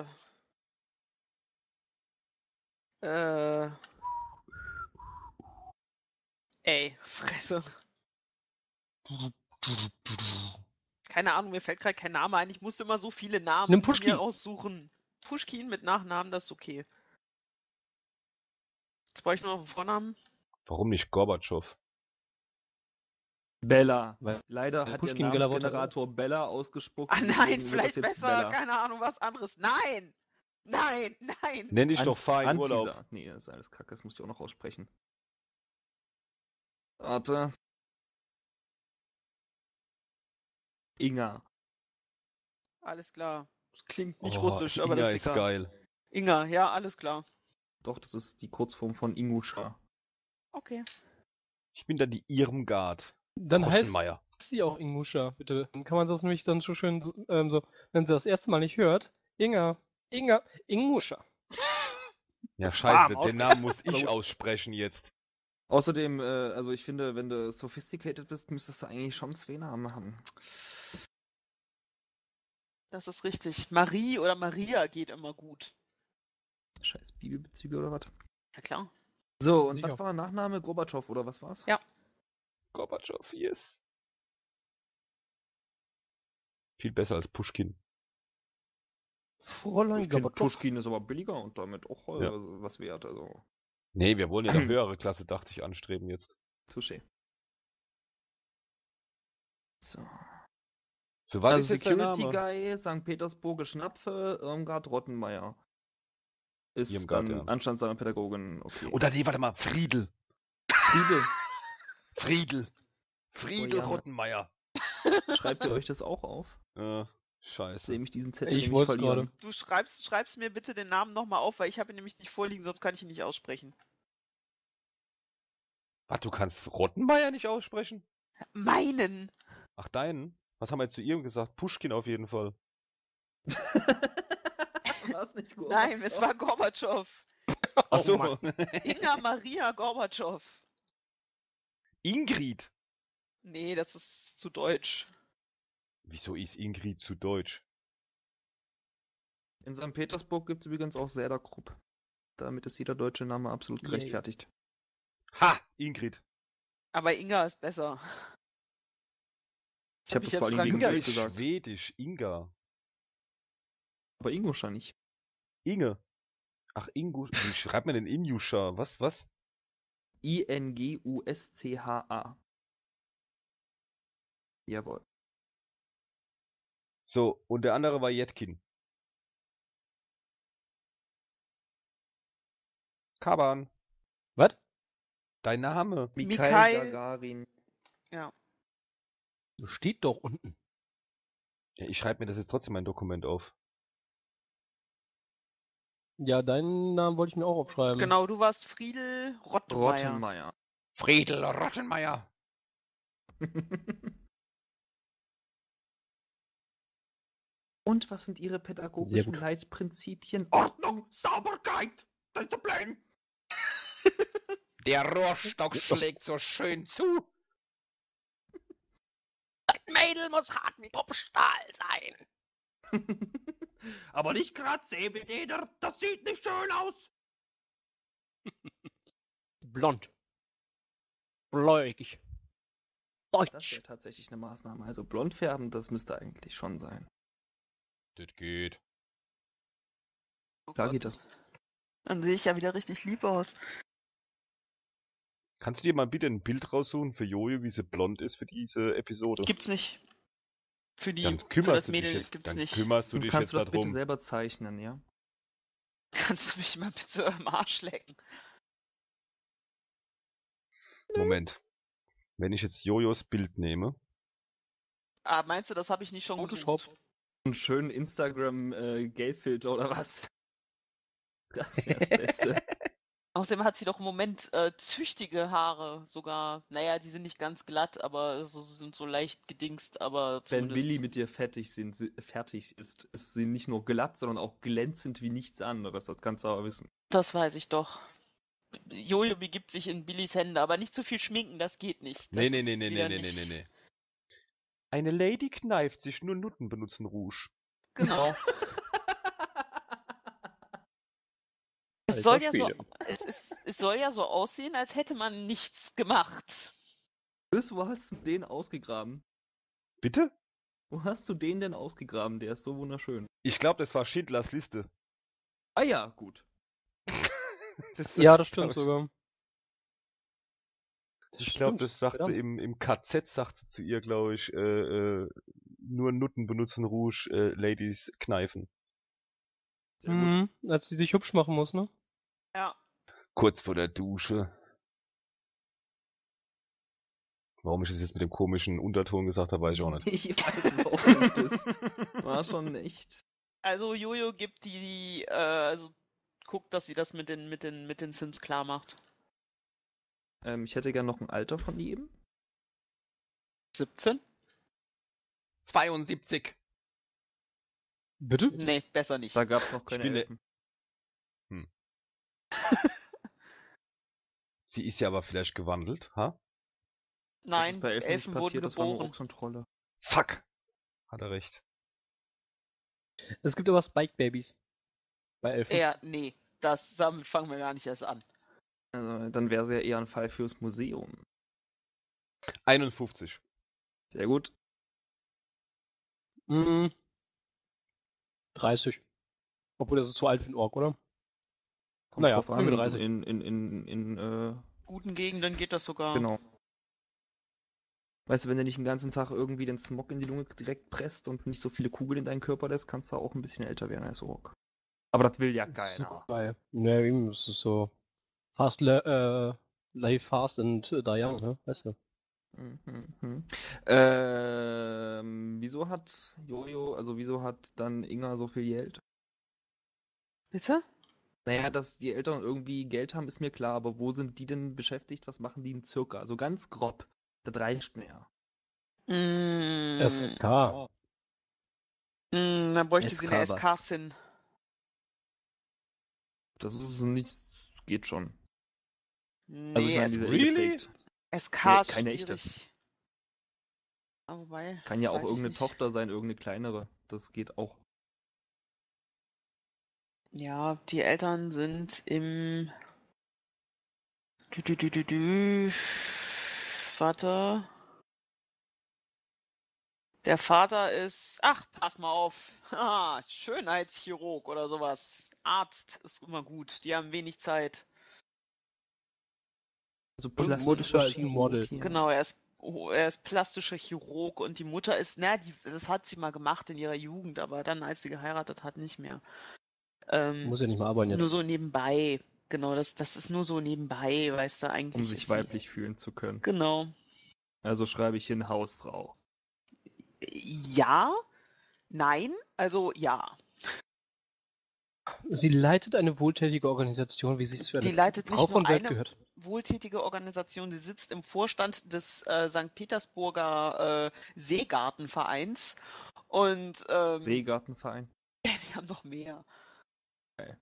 Äh. Ey, Fresse. Keine Ahnung, mir fällt gerade kein Name ein. Ich musste immer so viele Namen Nimm mir Puschki. raussuchen. Pushkin mit Nachnamen, das ist okay. Jetzt brauche ich nur noch einen Vornamen. Warum nicht Gorbatschow? Bella. Weil Leider der hat der Pushkin Bella wollte- Namensgenerator Bella ausgespuckt. Ah und nein, deswegen wird vielleicht das jetzt besser, Bella. keine Ahnung, was anderes. Nein! Nein, nein! Nenn dich An- doch fein, Anfisa. Urlaub. Nee, das ist alles kacke, das muss ich auch noch aussprechen. Warte. Inga. Alles klar. Das klingt nicht Oh, russisch, aber Inga das ist ist egal. geil. Inga, ja, alles klar. Doch, das ist die Kurzform von Inguscha. Okay. Ich bin dann die Irmgard. Dann heißt Rottenmeier. sie auch Inguscha, bitte. Dann kann man das nämlich dann so schön, so, ähm, so, wenn sie das erste Mal nicht hört, Inga, Inga, Inguscha. Ja, Bam, scheiße, den aus- Namen muss ich Los. aussprechen jetzt. Außerdem, äh, also ich finde, wenn du sophisticated bist, müsstest du eigentlich schon zwei Namen haben. Das ist richtig. Marie oder Maria geht immer gut. Scheiß Bibelbezüge oder was? Ja klar. So, und Sicher. was war Nachname? Gorbatschow oder was war's? Ja. Gorbatschow, yes. Viel besser als Pushkin. Fräulein Ich finde, Gorbatschow. Pushkin ist aber billiger und damit auch äh, Ja. was wert. Also, Nee, wir wollen ja eine höhere Klasse, dachte ich, anstreben jetzt. touché. So. So, was Also ist jetzt der Security Name? Guy, Sankt Petersburger Schnapfe, Irmgard Rottenmeier. Ist Irmgard, dann ja. Anstand seiner Pädagogin, okay. Oder nee, warte mal, Friedel. Friede, Friedel. Friedel Oh ja. Rottenmeier. schreibt ihr euch das auch auf? Äh, scheiße. Sehe ich diesen Zettel Ich nämlich wollte es verlieren. gerade. Du schreibst, schreibst mir bitte den Namen nochmal auf, weil ich habe ihn nämlich nicht vorliegen, sonst kann ich ihn nicht aussprechen. Was, du kannst Rottenmeier nicht aussprechen? Meinen! Ach, deinen? Was haben wir jetzt zu ihm gesagt? Pushkin auf jeden Fall. War's nicht gut? Nein, es war Gorbatschow. Ach so. Mann. Inga Maria Gorbatschow. Ingrid. Nee, das ist zu deutsch. Wieso ist Ingrid zu deutsch? In Sankt Petersburg gibt es übrigens auch Serda-Krupp. Damit ist jeder deutsche Name absolut Yay. gerechtfertigt. Ha! Ingrid. Aber Inga ist besser. Ich habe ich das vor jetzt allem dran wegen Inga gedacht. euch ist gesagt. schwedisch. Inga. Aber Inguscha nicht. Inge. Ach, Ingu. Wie schreibt man denn Injuscha? Was, was? I N G U S C H A. Jawohl. So, und der andere war Jetkin. Kaban. Was? Dein Name. Mikhail Mikhail- Gagarin. Ja. Das steht doch unten. Ja, ich schreibe mir das jetzt trotzdem mein Dokument auf. Ja, deinen Namen wollte ich mir auch aufschreiben. Genau, du warst Friedel Rottenmeier. Rottenmeier. Friedel Rottenmeier. Und was sind Ihre Sehr pädagogischen gut. Leitprinzipien? Ordnung, Sauberkeit, Disziplin. Der Rohrstock schlägt so schön zu. Das Mädel muss hart wie Truppstahl sein. Aber nicht gerade C W D, das sieht nicht schön aus. Blond. Bläugig. Das Deutsch. wäre tatsächlich eine Maßnahme. Also blond färben, das müsste eigentlich schon sein. Das geht. Oh Klar Gott. geht das. Dann sehe ich ja wieder richtig lieb aus. Kannst du dir mal bitte ein Bild raussuchen für Jojo, wie sie blond ist für diese Episode? Gibt's nicht. Für die, Dann für kümmerst das du Mädel dich jetzt, gibt's dann nicht. kümmerst du Du dich kannst jetzt du das bitte darum. selber zeichnen, ja? Kannst du mich mal bitte am Arsch lecken? Moment. Wenn ich jetzt Jojos Bild nehme. Ah, meinst du, das habe ich nicht schon Photoshop. gesucht? Einen schönen Instagram-Gelbfilter oder was? Das wäre das Beste. Außerdem hat sie doch im Moment äh, züchtige Haare sogar. Naja, die sind nicht ganz glatt, aber so, sind so leicht gedingst, aber Wenn zumindest. Billy mit dir fertig, sind, sie- fertig ist, ist sie nicht nur glatt, sondern auch glänzend wie nichts anderes. Das kannst du aber wissen. Das weiß ich doch. Jojo begibt sich in Billys Hände, aber nicht zu viel schminken, das geht nicht. Das Nee, nee, ist nee, nee, wieder nee, nee, nicht- nee, nee. Eine Lady kneift sich, nur Nutten benutzen Rouge. Genau. Es Alter soll, ja so, Schwede. es, ist, es soll ja so aussehen, als hätte man nichts gemacht. Chris, wo hast du den ausgegraben? Bitte? Wo hast du den denn ausgegraben? Der ist so wunderschön. Ich glaube, das war Schindlers Liste. Ah ja, gut. Das Ja, sagt, das stimmt glaub ich, sogar. Ich glaube, stimmt, das sagt sie verdammt. im, im K Z, sagt sie zu ihr, glaube ich, äh, äh, nur Nutten benutzen Rouge, äh, Ladies kneifen. Sehr gut. Mhm, als sie sich hübsch machen muss, ne? Ja. Kurz vor der Dusche. Warum ich das jetzt mit dem komischen Unterton gesagt habe, weiß ich auch nicht. Ich weiß es auch nicht. Das war schon echt. Also Jojo gibt die, äh, also guckt, dass sie das mit den, mit den, mit den Sins klar macht. Ähm, ich hätte gern noch ein Alter von jedem. siebzehn? zweiundsiebzig. Bitte? Nee, besser nicht. Da gab es noch keine bin ne- Elfen. Hm. Sie ist ja aber vielleicht gewandelt, ha? Das Nein, ist bei Elfen, Elfen nicht wurden passiert, das war nur geboren. Ochs und Trolle. Fuck! Hat er recht. Es gibt aber Spike-Babys. Bei Elfen. Ja, nee, das, damit fangen wir gar nicht erst an. Also, dann wäre sie ja eher ein Fall fürs Museum. einundfünfzig. Sehr gut. Mhm. dreißig. Obwohl, das ist zu alt für einen Ork, oder? Kommt Naja, drauf nehmen wir an. dreißig. In, in, in, in, äh, Guten Gegenden geht das sogar. genau. Weißt du, wenn du nicht den ganzen Tag irgendwie den Smog in die Lunge direkt presst und nicht so viele Kugeln in deinen Körper lässt, kannst du auch ein bisschen älter werden als Ork. Aber das will ja keiner. Super geil. Ne, eben, das ist so fast le äh, live fast and die young, ne? Weißt du? Mhm, mhm. Ähm, wieso hat Jojo, also wieso hat dann Inga so viel Geld? Bitte? Naja, dass die Eltern irgendwie Geld haben, ist mir klar, aber wo sind die denn beschäftigt? Was machen die in circa? Also ganz grob. Das reicht mir ja. Mm, S K. mm, dann bräuchte sie eine S K was? S K-Sin. Das ist nicht. Geht schon. Nee, Also ich meine, S- diese Really? Endeffekt. S K ist Nee, keine echte. schwierig. Ah, wobei, Kann ja auch weiß ich irgendeine nicht. Tochter sein, irgendeine kleinere. Das geht auch. Ja, die Eltern sind im. Dü, dü, dü, dü, dü. Vater. Der Vater ist. Ach, pass mal auf. Haha, Schönheitschirurg oder sowas. Arzt ist immer gut. Die haben wenig Zeit. Also Und plastischer Mutter ist ein Chirurg Model. hier. Genau, er ist, oh, er ist plastischer Chirurg und die Mutter ist, na, die, das hat sie mal gemacht in ihrer Jugend, aber dann, als sie geheiratet hat, nicht mehr. Ähm, Muss ja nicht mal arbeiten nur jetzt. so nebenbei. Genau, das, das ist nur so nebenbei, weißt du, eigentlich Um sich ist weiblich fühlen zu können. sie. Genau. Also schreibe ich hin Hausfrau. Ja, nein, also ja. Sie leitet eine wohltätige Organisation, wie sich es für Sie eine leitet Frau nicht nur von Wert eine gehört. wohltätige Organisation, sie sitzt im Vorstand des äh, Sankt Petersburger äh, Seegartenvereins und ähm, Seegartenverein. die haben noch mehr. Geil.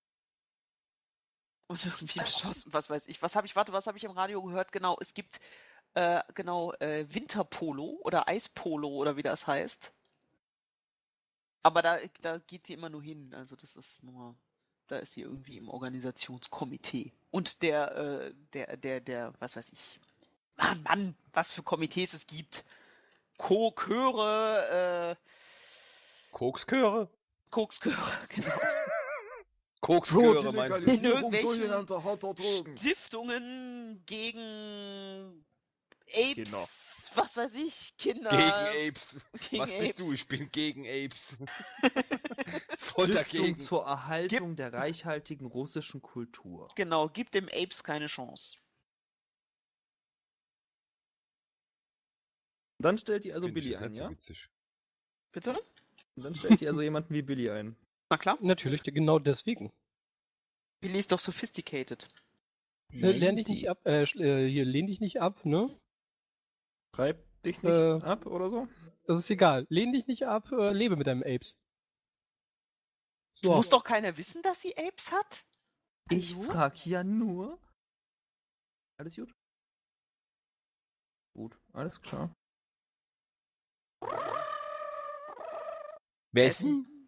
Und irgendwie beschlossen, was weiß ich. Was habe ich, warte, was habe ich im Radio gehört? Genau, es gibt äh, genau äh, Winterpolo oder Eispolo oder wie das heißt. Aber da, da geht sie immer nur hin. Also das ist nur, da ist sie irgendwie im Organisationskomitee. Und der, äh, der, der, der, was weiß ich. Mann, Mann, was für Komitees es gibt. Co Chöre, äh, Kokschöre? Kokschöre, genau. Kokschöre meinst du? In irgendwelchen Stiftungen gegen Apes, Genau. was weiß ich, Kinder. Gegen Apes. Gegen Was bist du? Apes. Ich bin gegen Apes. Voll Stiftung dagegen. zur Erhaltung der reichhaltigen russischen Kultur. Genau, gibt dem Apes keine Chance. Und dann stellt ihr also Finde ich Billy jetzt ein, nicht so ja? witzig. Bitte? Und dann stellt ihr also jemanden wie Billy ein. Na klar. Natürlich, genau deswegen. Billy ist doch sophisticated. Äh, lern dich nicht ab, äh, sch- äh, hier, lehn dich nicht ab, ne? Treib dich nicht Äh, ab oder so? Das ist egal. Lehn dich nicht ab, äh, lebe mit deinem Apes. So. Muss doch keiner wissen, dass sie Apes hat? Ich Hallo? frag ja nur. Alles gut? Gut, alles klar. Wer Essen.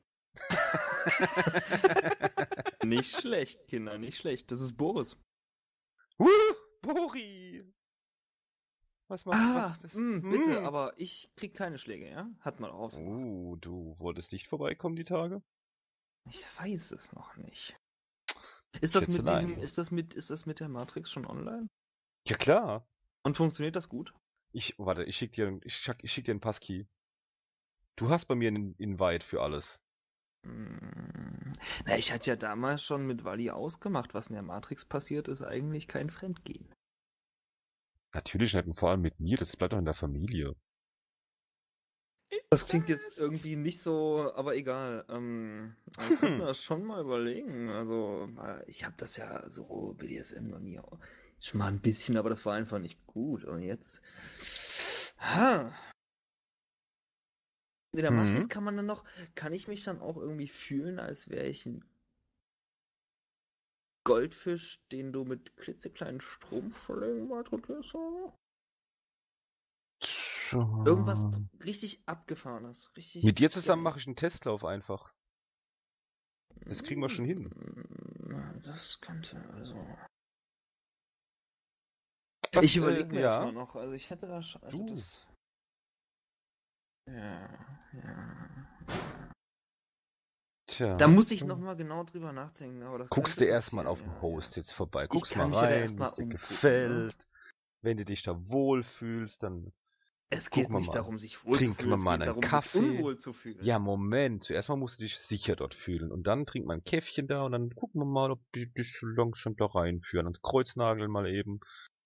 Nicht schlecht, Kinder, nicht schlecht. Das ist Boris. Uh, Bori! Was machst Ah, was ist das? mh, bitte, Mm. aber ich krieg keine Schläge, ja? Hat man ausgemacht. Uh, du wolltest nicht vorbeikommen die Tage? Ich weiß es noch nicht. Ist das mit diesem, ist das mit, ist das mit der Matrix schon online? Ja klar. Und funktioniert das gut? Ich, warte, ich schick dir, ich schick, ich schick dir einen Passkey. Du hast bei mir einen Invite für alles. Hm. Na, ich hatte ja damals schon mit Wally ausgemacht, was in der Matrix passiert, ist eigentlich kein Fremdgehen. Natürlich nicht, und vor allem mit mir, das bleibt doch in der Familie. Das klingt jetzt irgendwie nicht so, aber egal. Ähm, wir könnten das schon mal überlegen. Also, ich habe das ja so B D S M noch nie. Schon mal ein bisschen, aber das war einfach nicht gut. Und jetzt. Ha. In der Matrix Mhm. kann man dann noch. Kann ich mich dann auch irgendwie fühlen, als wäre ich ein Goldfisch, den du mit klitzekleinen Stromschlägen malträtierst? Irgendwas richtig Abgefahrenes. Richtig Mit dir zusammen geil. mache ich einen Testlauf einfach. Das kriegen wir schon hin. Das könnte also. Was, Ich überlege äh, mir ja. das mal noch. Also ich hätte da schon. Also Du. das. Ja, ja. Tja. Da muss ich noch mal genau drüber nachdenken. Aber das Guckst könnte du erstmal passieren, auf dem ja, Host ja. jetzt vorbei. Ich Guckst kann mal mich ja da rein, erst mal wie es dir umgucken, gefällt. ne? Wenn du dich da wohlfühlst, dann Es geht gucken wir nicht mal. darum, sich wohl zu Trinken fühlen, wir es mal geht einen darum, sich Kaffee. unwohl zu fühlen. Ja, Moment. Zuerst mal musst du dich sicher dort fühlen. Und dann trinkt man ein Käffchen da und dann gucken wir mal, ob die dich so langsam da reinführen. Und kreuznageln mal eben.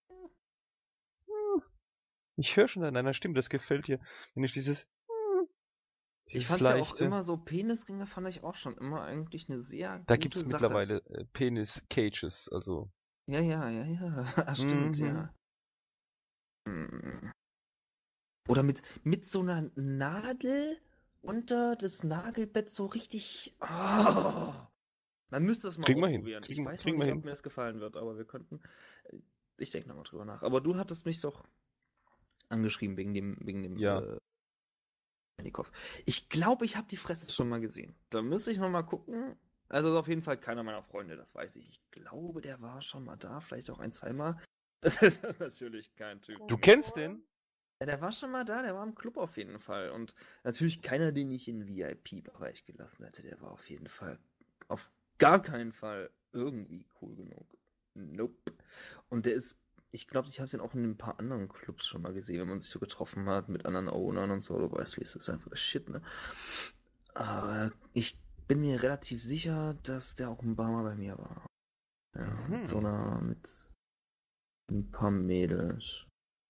Hm, Ich höre schon an deiner Stimme, das gefällt dir. Wenn ich dieses... hm, Ich dieses fand's ja auch leichte... immer so, Penisringe fand ich auch schon immer eigentlich eine sehr Da gute gibt's Sache. mittlerweile äh, Penis-Cages, also... Ja, ja, ja, ja. Ah, stimmt, Mhm. ja. Hm. Oder mit, mit so einer Nadel unter das Nagelbett so richtig. Oh. Man müsste das mal Kriegen wir hin. ausprobieren. Ich Kriegen, weiß noch kriegen wir nicht, hin. ob mir das gefallen wird, aber wir könnten. Ich denke nochmal drüber nach. Aber du hattest mich doch angeschrieben wegen dem, wegen dem Ja. äh, Menikov. Ich glaube, ich habe die Fresse schon mal gesehen. Da müsste ich nochmal gucken. Also auf jeden Fall keiner meiner Freunde, das weiß ich. Ich glaube, der war schon mal da, vielleicht auch ein, zweimal. Das ist natürlich kein Typ. Du kennst den? Ja, der war schon mal da, der war im Club auf jeden Fall. Und natürlich keiner, den ich in den V I P-Bereich gelassen hätte, der war auf jeden Fall, auf gar keinen Fall irgendwie cool genug. Nope. Und der ist, ich glaube, ich habe den auch in ein paar anderen Clubs schon mal gesehen, wenn man sich so getroffen hat mit anderen Ownern und so. Du weißt, wie es ist, einfach das Shit, ne? Aber ich bin mir relativ sicher, dass der auch ein paar Mal bei mir war. Ja, Mhm. mit so einer, mit ein paar Mädels.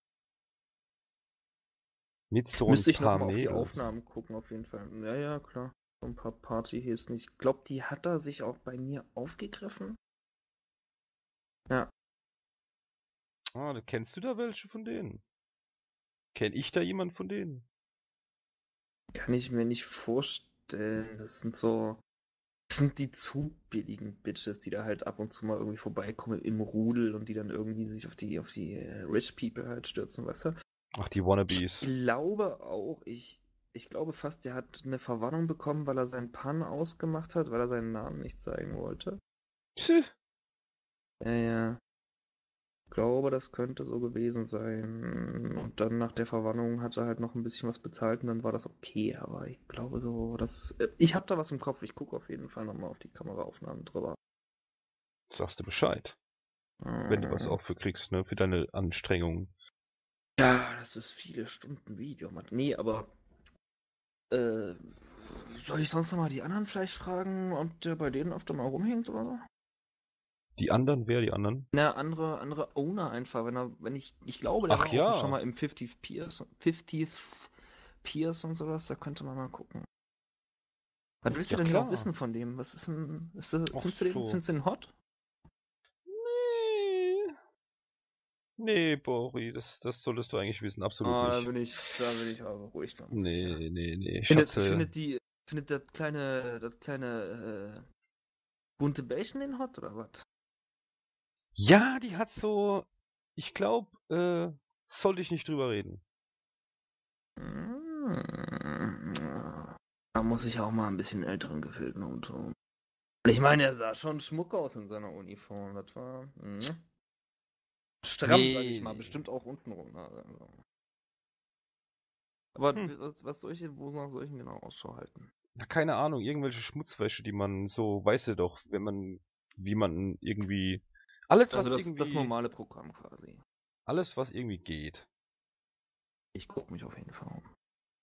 Mit so Müsste ein ich noch paar mal auf die Mädels. Aufnahmen gucken, auf jeden Fall. Ja, ja, klar. So ein paar Partyhits. Ich glaube, die hat er sich auch bei mir aufgegriffen. Ja. Ah, da kennst du da welche von denen? Kenn ich da jemand von denen? Kann ich mir nicht vorstellen. Das sind so. Das sind die zu billigen Bitches, die da halt ab und zu mal irgendwie vorbeikommen im Rudel und die dann irgendwie sich auf die, auf die äh, Rich People halt stürzen, weißt du? Ach, die Wannabes. Ich glaube auch, ich, ich glaube fast, der hat eine Verwarnung bekommen, weil er seinen Pan ausgemacht hat, weil er seinen Namen nicht zeigen wollte. Tch. Ja, ja. Ich glaube, das könnte so gewesen sein. Und dann nach der Verwarnung hat er halt noch ein bisschen was bezahlt und dann war das okay. Aber ich glaube so, dass. Äh, ich habe da was im Kopf. Ich gucke auf jeden Fall nochmal auf die Kameraaufnahmen drüber. Sagst du Bescheid. Wenn du was auch für kriegst, ne? Für deine Anstrengungen. Ja, das ist viele Stunden Video, Mann. Nee, aber. Äh, soll ich sonst nochmal die anderen vielleicht fragen, ob der bei denen öfter mal rumhängt oder so? Die anderen, wer die anderen? Na, andere, andere Owner einfach, wenn er, wenn ich, ich glaube, der Ach war ja. auch schon mal im fünfzig Piers, fünfzig Piers und sowas, da könnte man mal gucken. Was willst Ja, du denn klar. überhaupt wissen von dem? Was ist denn, ist das, Ach findest du den, so. findest du den hot? Nee. Nee, Bori, das, das solltest du eigentlich wissen, absolut Ah, da nicht. bin ich, da bin ich aber ruhig dran. sicher. Nee, nee, nee. Findet, Schatze, findet die, findet das kleine, das kleine, äh, bunte Bällchen den hot oder was? ja, die hat so. Ich glaube, äh, sollte ich nicht drüber reden. Mm, Da muss ich auch mal ein bisschen älteren Gefilden umtun. Ich meine, er sah schon schmuck aus in seiner Uniform. Das war mm, stramm, Nee. sag ich mal. Bestimmt auch unten runter. Also. Aber Hm. was, was soll ich, wo nach solchen genau Ausschau halten? Na, keine Ahnung, irgendwelche Schmutzwäsche, die man so, weißt du doch, wenn man, wie man irgendwie, alles was Also das, irgendwie, das normale Programm quasi. alles was irgendwie geht. Ich gucke mich auf jeden Fall um.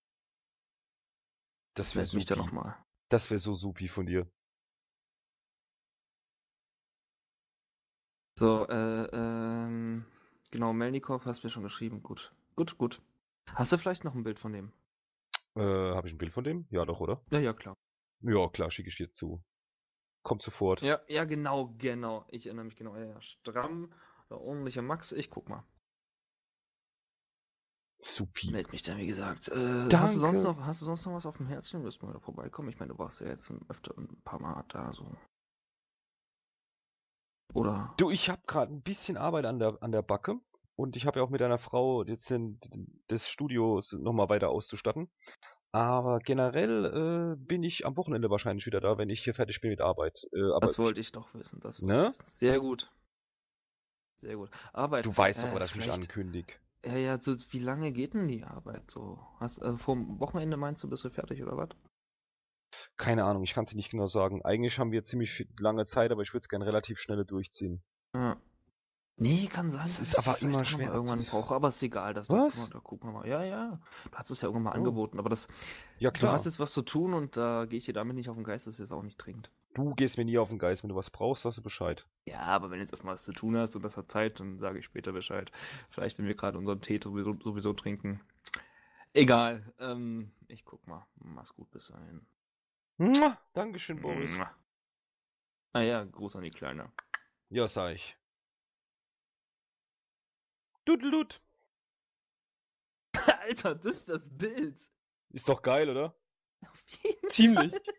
Das wäre Meld mich da supi. nochmal. Das wäre so supi von dir. So, äh, ähm, genau, Melnikov hast du mir schon geschrieben. Gut, gut, gut. Hast du vielleicht noch ein Bild von dem? Äh, habe ich ein Bild von dem? Ja, doch, oder? Ja, ja, klar. Ja, klar, schicke ich dir zu. Kommt sofort. Ja, ja, genau, genau. Ich erinnere mich genau. Ja, ja. Stramm, der ordentliche Max. Ich guck mal. Supi. Meld mich dann, wie gesagt. Äh, Danke. hast du sonst noch, hast du sonst noch was auf dem Herzen? Müssen wir da vorbeikommen? Ich meine, du warst ja jetzt ein- öfter ein paar Mal da, so. Oder? Du, ich habe gerade ein bisschen Arbeit an der, an der Backe und ich habe ja auch mit einer Frau jetzt den, das Studio nochmal weiter auszustatten. Aber generell äh, bin ich am Wochenende wahrscheinlich wieder da, wenn ich hier fertig bin mit Arbeit. Äh, aber Das wollte ich doch wissen. Das wollte Ne? ich wissen. Sehr gut. Sehr gut. Arbeit. du weißt doch, äh, dass ich mich vielleicht- ankündige. Ja, ja, so, wie lange geht denn die Arbeit so? Hast, äh, vom Wochenende meinst du, bist du fertig oder was? Keine Ahnung, ich kann es dir nicht genau sagen. Eigentlich haben wir ziemlich viel, lange Zeit, aber ich würde es gerne relativ schnell durchziehen. Ja. Nee, kann sein. Es dass ist ich aber vielleicht immer auch noch mal schwer irgendwann abzus- brauche, aber ist egal. Das Was? Da, da gucken wir mal. Ja, ja. Du hast es ja irgendwann mal Oh. angeboten, aber das. Ja Du klar, hast jetzt was zu tun und da gehe ich dir damit nicht auf den Geist, das ist jetzt auch nicht dringend. du gehst mir nie auf den Geist. Wenn du was brauchst, sagst du Bescheid. Ja, aber wenn du jetzt erstmal was zu tun hast und das hat Zeit, dann sage ich später Bescheid. Vielleicht, wenn wir gerade unseren Tee sowieso, sowieso trinken. Egal. Ähm, ich guck mal. Mach's gut bis dahin. Mua, Dankeschön, Boris. Mua. Ah ja, Gruß an die Kleine. Ja, sag ich. Dudelut. Alter, das ist das Bild. Ist doch geil, oder? Auf jeden Ziemlich. Fall.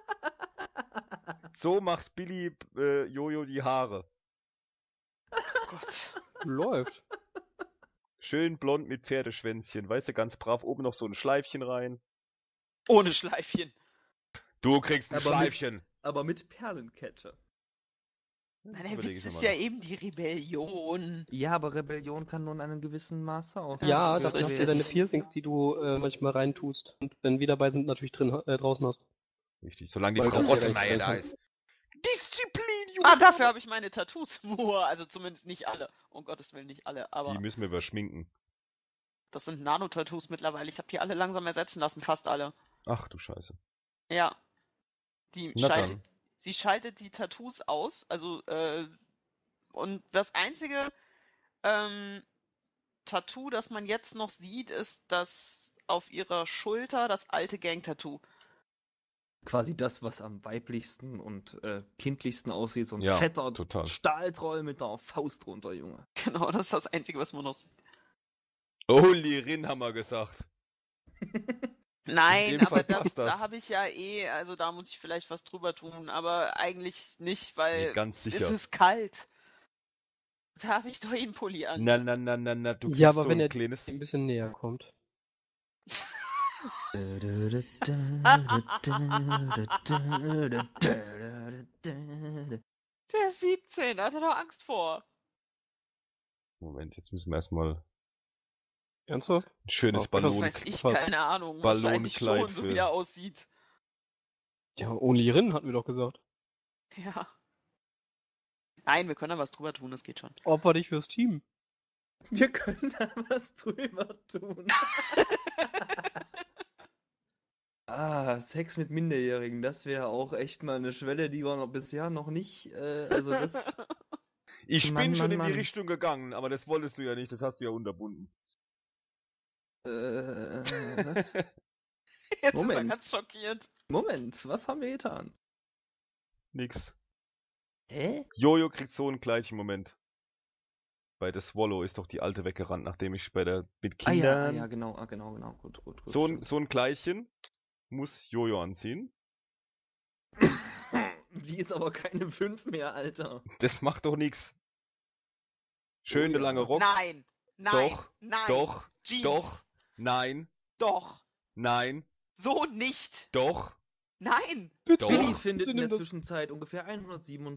So macht Billy äh, Jojo die Haare. Oh Gott. Läuft. Schön blond mit Pferdeschwänzchen. Weißt du, ganz brav oben noch so ein Schleifchen rein. Ohne Schleifchen. Du kriegst ein Aber mit- Schleifchen. Aber mit Perlenkette. Na, der Überleg Witz ich ist noch ja mal. eben die Rebellion. Ja, aber Rebellion kann nur in einem gewissen Maße aus. Das Ja, ist dafür hast du richtig. deine Piercings, die du äh, manchmal reintust. Und wenn wir dabei sind, natürlich drin, äh, draußen hast. Richtig, solange die Weil Frau das ja Rottenmeier recht da ist. ist. Disziplin, Junge! Ah, dafür habe ich meine Tattoos. Also zumindest nicht alle. Um Gottes Willen nicht alle. Aber Die müssen wir überschminken. das sind Nano-Tattoos mittlerweile. Ich habe die alle langsam ersetzen lassen. Fast alle. Ach du Scheiße. Ja. Die Na schaltet, dann. sie schaltet die Tattoos aus. Also, äh, und das einzige ähm, Tattoo, das man jetzt noch sieht, ist das auf ihrer Schulter, das alte Gang-Tattoo. Quasi das, was am weiblichsten und äh, kindlichsten aussieht. So ein Ja, fetter total. Stahltroll mit der Faust drunter, Junge. Genau, das ist das Einzige, was man noch sieht. Holy Rin haben wir gesagt. Nein, In dem aber Fall das, passt das. da habe ich ja eh, also da muss ich vielleicht was drüber tun, aber eigentlich nicht, weil Nee, ganz sicher. es ist kalt. Da habe ich doch eh einen Pulli an. Na, na, na, na, na, du kriegst Ja, aber so wenn ein er kleines... ein bisschen näher kommt. Der ist siebzehn, da hat er doch Angst vor. Moment, jetzt müssen wir erstmal Ernsthaft? ein schönes Oh, Was Ballon... weiß ich, was- keine Ahnung. Ballonkleid Wahrscheinlich schon, so für- wie der aussieht. Ja, Only Rin hatten wir doch gesagt. Ja. Nein, wir können da was drüber tun, das geht schon. Opfer dich fürs Team. Wir können da was drüber tun. Ah, Sex mit Minderjährigen, das wäre auch echt mal eine Schwelle, die wir noch bisher noch nicht, äh, also das... Ich Mann, bin schon Mann, in Mann. die Richtung gegangen, aber das wolltest du ja nicht, das hast du ja unterbunden. Äh, was? Jetzt ist er Moment. ganz schockiert. Moment, was haben wir getan? Nix. Hä? Jojo kriegt so einen gleichen Moment. Bei The Swallow ist doch die alte weggerannt, nachdem ich bei der mit Ah ja, ah, Kindern... ja, genau, ah, genau, genau, gut, gut, gut. so, ein, stimmt. so ein gleichen muss Jojo anziehen. Die ist aber keine fünf mehr, Alter. Das macht doch nix. Schön Oh der ja. lange Rock. Nein, nein, Doch, nein. Doch, Jeans. doch, nein, Doch. nein, So nicht. doch. Nein. Doch. Billy findet Sie in der nimmt das- Zwischenzeit ungefähr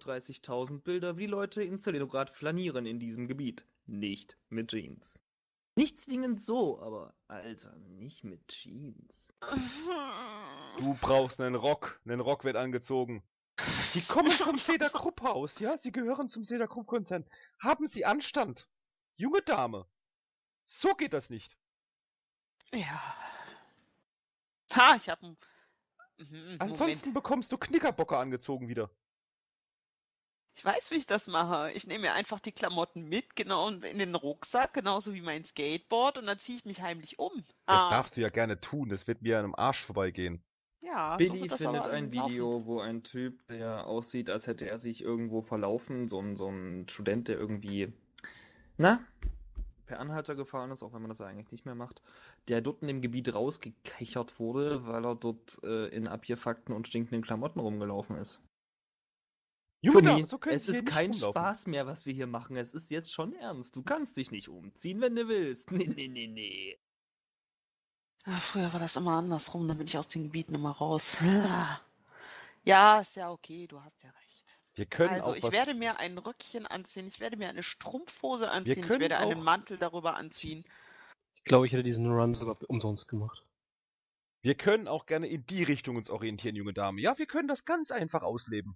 hundertsiebenunddreißigtausend Bilder, wie Leute in Stalinograd flanieren in diesem Gebiet. Nicht mit Jeans. Nicht zwingend so, aber Alter, nicht mit Jeans. Du brauchst einen Rock. Einen Rock wird angezogen. Sie kommen vom Seda-Krupp-Haus, ja? Sie gehören zum Seda-Krupp-Konzern. Haben Sie Anstand? Junge Dame. So geht das nicht. Ja. Ha, ich hab einen. Mhm, Ansonsten Moment. bekommst du Knickerbocker angezogen wieder. Ich weiß, wie ich das mache. Ich nehme mir einfach die Klamotten mit, genau in den Rucksack, genauso wie mein Skateboard, und dann ziehe ich mich heimlich um. Das Ah, darfst du ja gerne tun. Das wird mir an einem Arsch vorbeigehen. ja, so Billy wird das findet aber ein laufen. Video, wo ein Typ, der aussieht, als hätte er sich irgendwo verlaufen, so ein, so ein Student, der irgendwie, na, per Anhalter gefahren ist, auch wenn man das ja eigentlich nicht mehr macht, der dort in dem Gebiet rausgekechert wurde, weil er dort äh, in abgefuckten und stinkenden Klamotten rumgelaufen ist. Junge Flummi, Dame, so können es Sie hier ist nicht kein rumlaufen. Spaß mehr, was wir hier machen. Es ist jetzt schon ernst. Du kannst dich nicht umziehen, wenn du willst. Nee, nee, nee, nee. Ja, früher war das immer andersrum, dann bin ich aus den Gebieten immer raus. Ja, ist ja okay, du hast ja recht. Wir können Also, auch ich was... werde mir ein Röckchen anziehen, ich werde mir eine Strumpfhose anziehen, ich können werde einen auch- Mantel darüber anziehen. Ich glaube, ich hätte diesen Run sogar umsonst gemacht. Wir können auch gerne in die Richtung uns orientieren, junge Dame. Ja, wir können das ganz einfach ausleben.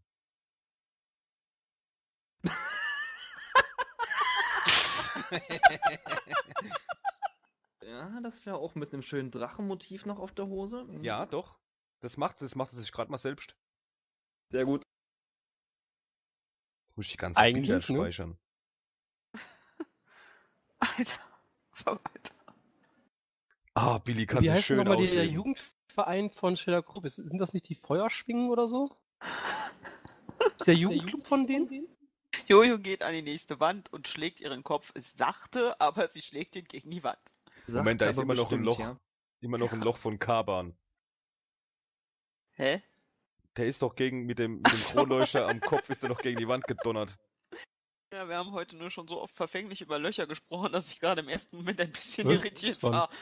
Ja, das wäre auch mit einem schönen Drachenmotiv noch auf der Hose. Mhm. Ja, doch. Das macht das macht es sich gerade mal selbst. Sehr gut. Jetzt muss ich die ganzen Eigentlich, Bilder ne? speichern. Alter. So, Alter. Ah, Billy kann Wie sich heißt denn schön nochmal der ausleben. Jugendverein von Schiller Krupp? Ist- Sind das nicht die Feuerschwingen oder so? Ist der Jugendclub von denen? Jojo geht an die nächste Wand und schlägt ihren Kopf sachte, aber sie schlägt ihn gegen die Wand. Moment, da Sagt ist aber immer noch ein bestimmt, Loch. ja. Immer noch ein Loch von Kaban. Hä? Der ist doch gegen mit dem, mit dem Ach so. Kronleuchter am Kopf ist er doch gegen die Wand gedonnert. Ja, wir haben heute nur schon so oft verfänglich über Löcher gesprochen, dass ich gerade im ersten Moment ein bisschen Was? irritiert Wann? war.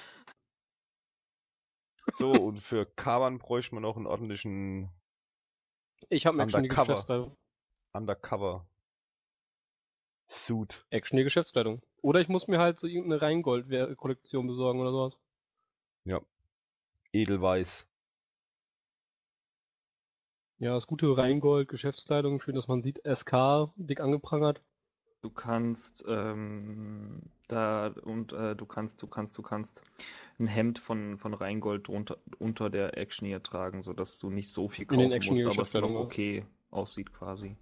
So, und für Kaban bräuchte man noch einen ordentlichen Ich habe Action die Undercover. Geschäftskleidung. Undercover Suit. Action die Geschäftskleidung. Oder ich muss mir halt so irgendeine Rheingold-Kollektion besorgen oder sowas. Ja. Edelweiß. Ja, das gute Rheingold, Geschäftskleidung, schön, dass man sieht, S K, dick angeprangert. Du kannst ähm, da und äh, du kannst, du kannst, du kannst ein Hemd von, von Rheingold drunter, unter der Action hier tragen, sodass du nicht so viel In den kaufen Action musst, hier aber es noch Geschäftskleidung, ja. okay aussieht quasi.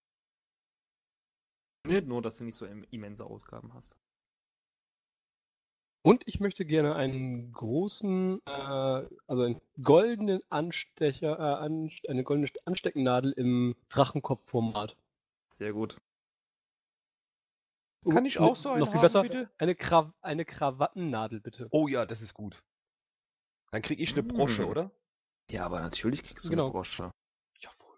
Nicht nur, dass du nicht so im- immense Ausgaben hast. Und ich möchte gerne einen großen, äh, also einen goldenen Anstecher, äh, an, eine goldene Anstecknadel im Drachenkopfformat. Sehr gut. Kann ich auch so einen Noch viel haben, besser, bitte? Eine, Kra eine Krawattennadel, bitte. Oh ja, das ist gut. Dann krieg ich eine Brosche, Hm. oder? Ja, aber natürlich kriegst du Genau. eine Brosche. Jawohl.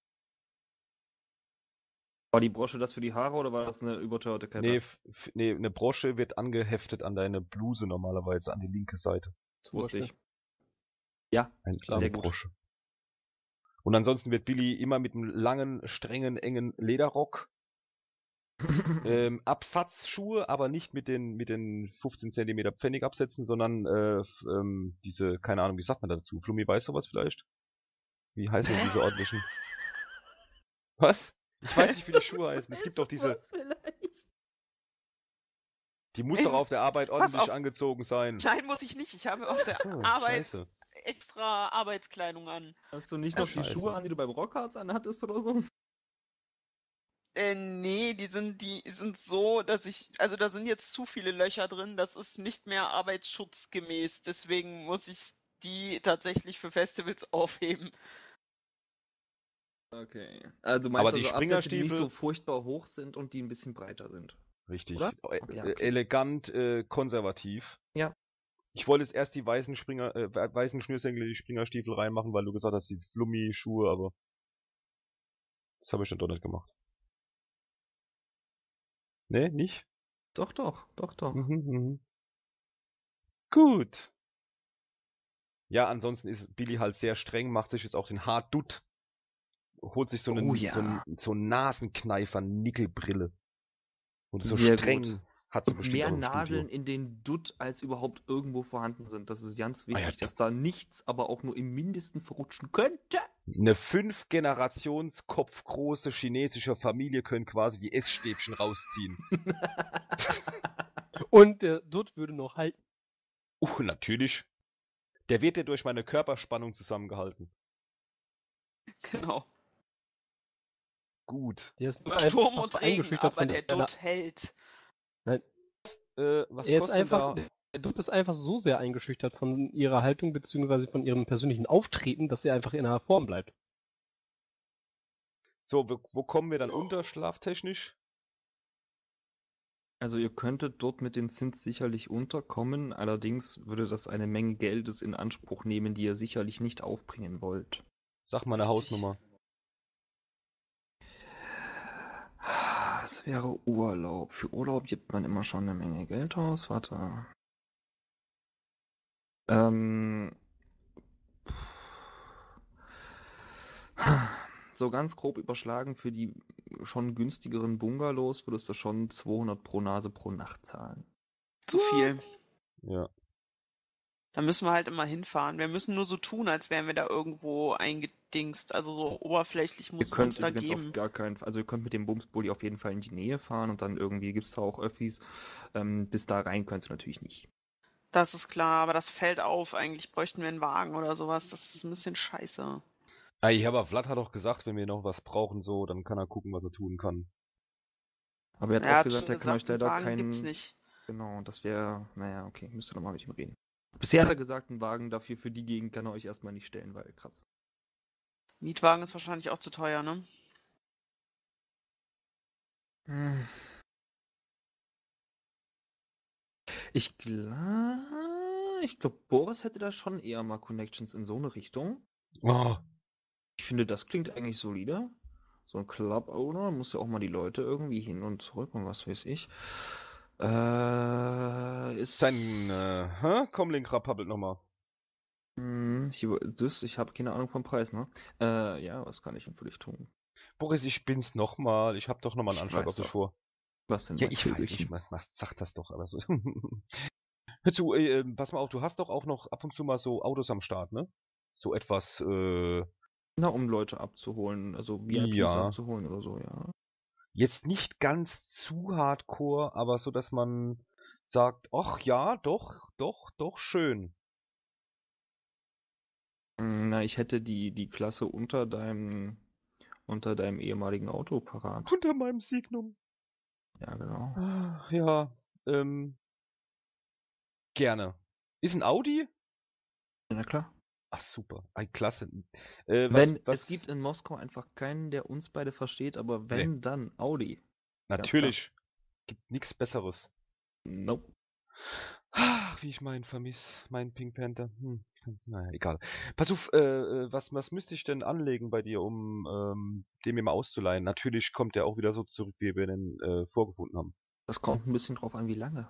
War die Brosche das für die Haare oder war das eine überteuerte Kette? Nee, f- f- nee, eine Brosche wird angeheftet an deine Bluse normalerweise, an die linke Seite. Zum Wusste Beispiel. ich. Ja, Ein, Klar. eine Sehr gut. Brosche. Und ansonsten wird Billy immer mit einem langen, strengen, engen Lederrock, ähm, Absatzschuhe, aber nicht mit den mit den fünfzehn Zentimeter Pfennigabsätzen, sondern äh, f- ähm, diese, keine Ahnung, wie sagt man dazu? Flummi, weiß sowas vielleicht? Wie heißen denn diese ordentlichen? Was? Ich weiß nicht, wie die Schuhe heißen. Es gibt doch diese, Was vielleicht? die muss doch auf der Arbeit Pass ordentlich auf. angezogen sein. Nein, muss ich nicht. Ich habe auf der So, Arbeit scheiße. extra Arbeitskleidung an. Hast du nicht noch die Scheiße. Schuhe an, die du beim Rockharz anhattest oder so? Äh, nee, die sind, die sind so, dass ich, also da sind jetzt zu viele Löcher drin, das ist nicht mehr arbeitsschutzgemäß, deswegen muss ich die tatsächlich für Festivals aufheben. Okay. Also du Aber meinst die also Absätze, die nicht Springerstiefel- so furchtbar hoch sind und die ein bisschen breiter sind. Richtig. Oder? Äh, Okay, äh, okay. Elegant, äh, konservativ. Ja. Ich wollte jetzt erst die weißen Springer, äh, we- weißen Schnürsenkel in die Springerstiefel reinmachen, weil du gesagt hast, die Flummi-Schuhe, aber das habe ich dann doch nicht gemacht. Ne, nicht? Doch, doch, doch, doch. Mhm, mhm. Gut. Ja, ansonsten ist Billy halt sehr streng, macht sich jetzt auch den Haardutt, holt sich so einen, Oh ja. so einen, so einen Nasenkneifer, Nickelbrille. Und so Sehr streng gut. Hat sie Und bestimmt mehr auch im Nadeln Studio. in den Dutt, als überhaupt irgendwo vorhanden sind. Das ist ganz Ah ja, wichtig, dass da nichts, aber auch nur im Mindesten verrutschen könnte. Eine fünf Generations kopfgroße chinesische Familie können quasi die Essstäbchen rausziehen. Und der Dutt würde noch halten. Uh, natürlich. Der wird ja durch meine Körperspannung zusammengehalten. Genau. Gut. Der ist nur Sturm einfach und so Regen, eingeschüchtert aber von der der Dutt hält. Nein, Äh, was er ist kostet einfach, da? der Dutt ist einfach so sehr eingeschüchtert von ihrer Haltung bzw. von ihrem persönlichen Auftreten, dass er einfach in einer Form bleibt. So, wo, wo kommen wir dann unter schlaftechnisch? Also ihr könntet dort mit den Zins sicherlich unterkommen, allerdings würde das eine Menge Geldes in Anspruch nehmen, die ihr sicherlich nicht aufbringen wollt. Sag mal eine Richtig. Hausnummer. Es wäre Urlaub. Für Urlaub gibt man immer schon eine Menge Geld aus. Warte. Ähm. So ganz grob überschlagen, für die schon günstigeren Bungalows würdest du schon zweihundert pro Nase pro Nacht zahlen. Zu viel. Ja. Da müssen wir halt immer hinfahren. Wir müssen nur so tun, als wären wir da irgendwo eingedingst. Also so oberflächlich Ihr muss es könnt uns da übrigens geben. auf gar keinen Fall, also ihr könnt mit dem Bumsbully auf jeden Fall in die Nähe fahren und dann irgendwie gibt es da auch Öffis. Ähm, bis da rein könnt ihr natürlich nicht. Das ist klar, aber das fällt auf. Eigentlich bräuchten wir einen Wagen oder sowas. Das ist ein bisschen scheiße. Ah, ja, aber Vlad hat auch gesagt, wenn wir noch was brauchen, so, dann kann er gucken, was er tun kann. Aber er hat Er auch hat gesagt, schon er kann euch gesagt, einen leider Wagen keinen. gibt's nicht. Genau, das wäre, naja, okay, müsst ihr nochmal mit ihm reden. Bisher hat er gesagt, einen Wagen dafür für die Gegend kann er euch erstmal nicht stellen, weil krass. Mietwagen ist wahrscheinlich auch zu teuer, ne? Hm. Ich glaube, ich glaube, Boris hätte da schon eher mal Connections in so eine Richtung. Oh, Ich finde, das klingt eigentlich solide. So ein Club-Owner muss ja auch mal die Leute irgendwie hin und zurück und was weiß ich. Äh, ist. sein, äh, hä? Komm, Link Republic nochmal. Hm, ich, über- das, ich habe keine Ahnung vom Preis, ne? Äh, ja, was kann ich denn für dich tun? Boris, ich bin's nochmal. Ich hab doch nochmal einen Ich Anschlag weiß auf dich doch. vor. Was denn, Ja, mein ich weiß, Vögelchen? ich mach, mach, sag das doch, aber so. Hör zu, äh, äh, pass mal auf, du hast doch auch noch ab und zu mal so Autos am Start, ne? So etwas, äh, Na, um Leute abzuholen, also V I Ps ja. abzuholen oder so, ja. Jetzt nicht ganz zu hardcore, aber so, dass man sagt, ach ja, doch, doch, doch, schön. Hm, Na, ich hätte die, die Klasse unter deinem, unter deinem ehemaligen Auto parat. Unter meinem Signum. Ja, genau. Ah, ja, ähm, gerne. Ist ein Audi? Na klar. Ach super, ein klasse. Äh, was, Wenn, was, es gibt in Moskau einfach keinen, der uns beide versteht, aber wenn, dann Audi. Ganz natürlich, gibt nichts Besseres. Nope. Ach, wie ich meinen vermiss, meinen Pink Panther. Hm, naja, egal. Pass auf, äh, äh, was, was müsste ich denn anlegen bei dir, um ähm, den mir mal auszuleihen? Natürlich kommt der auch wieder so zurück, wie wir den äh, vorgefunden haben. Das kommt ein bisschen drauf an, wie lange.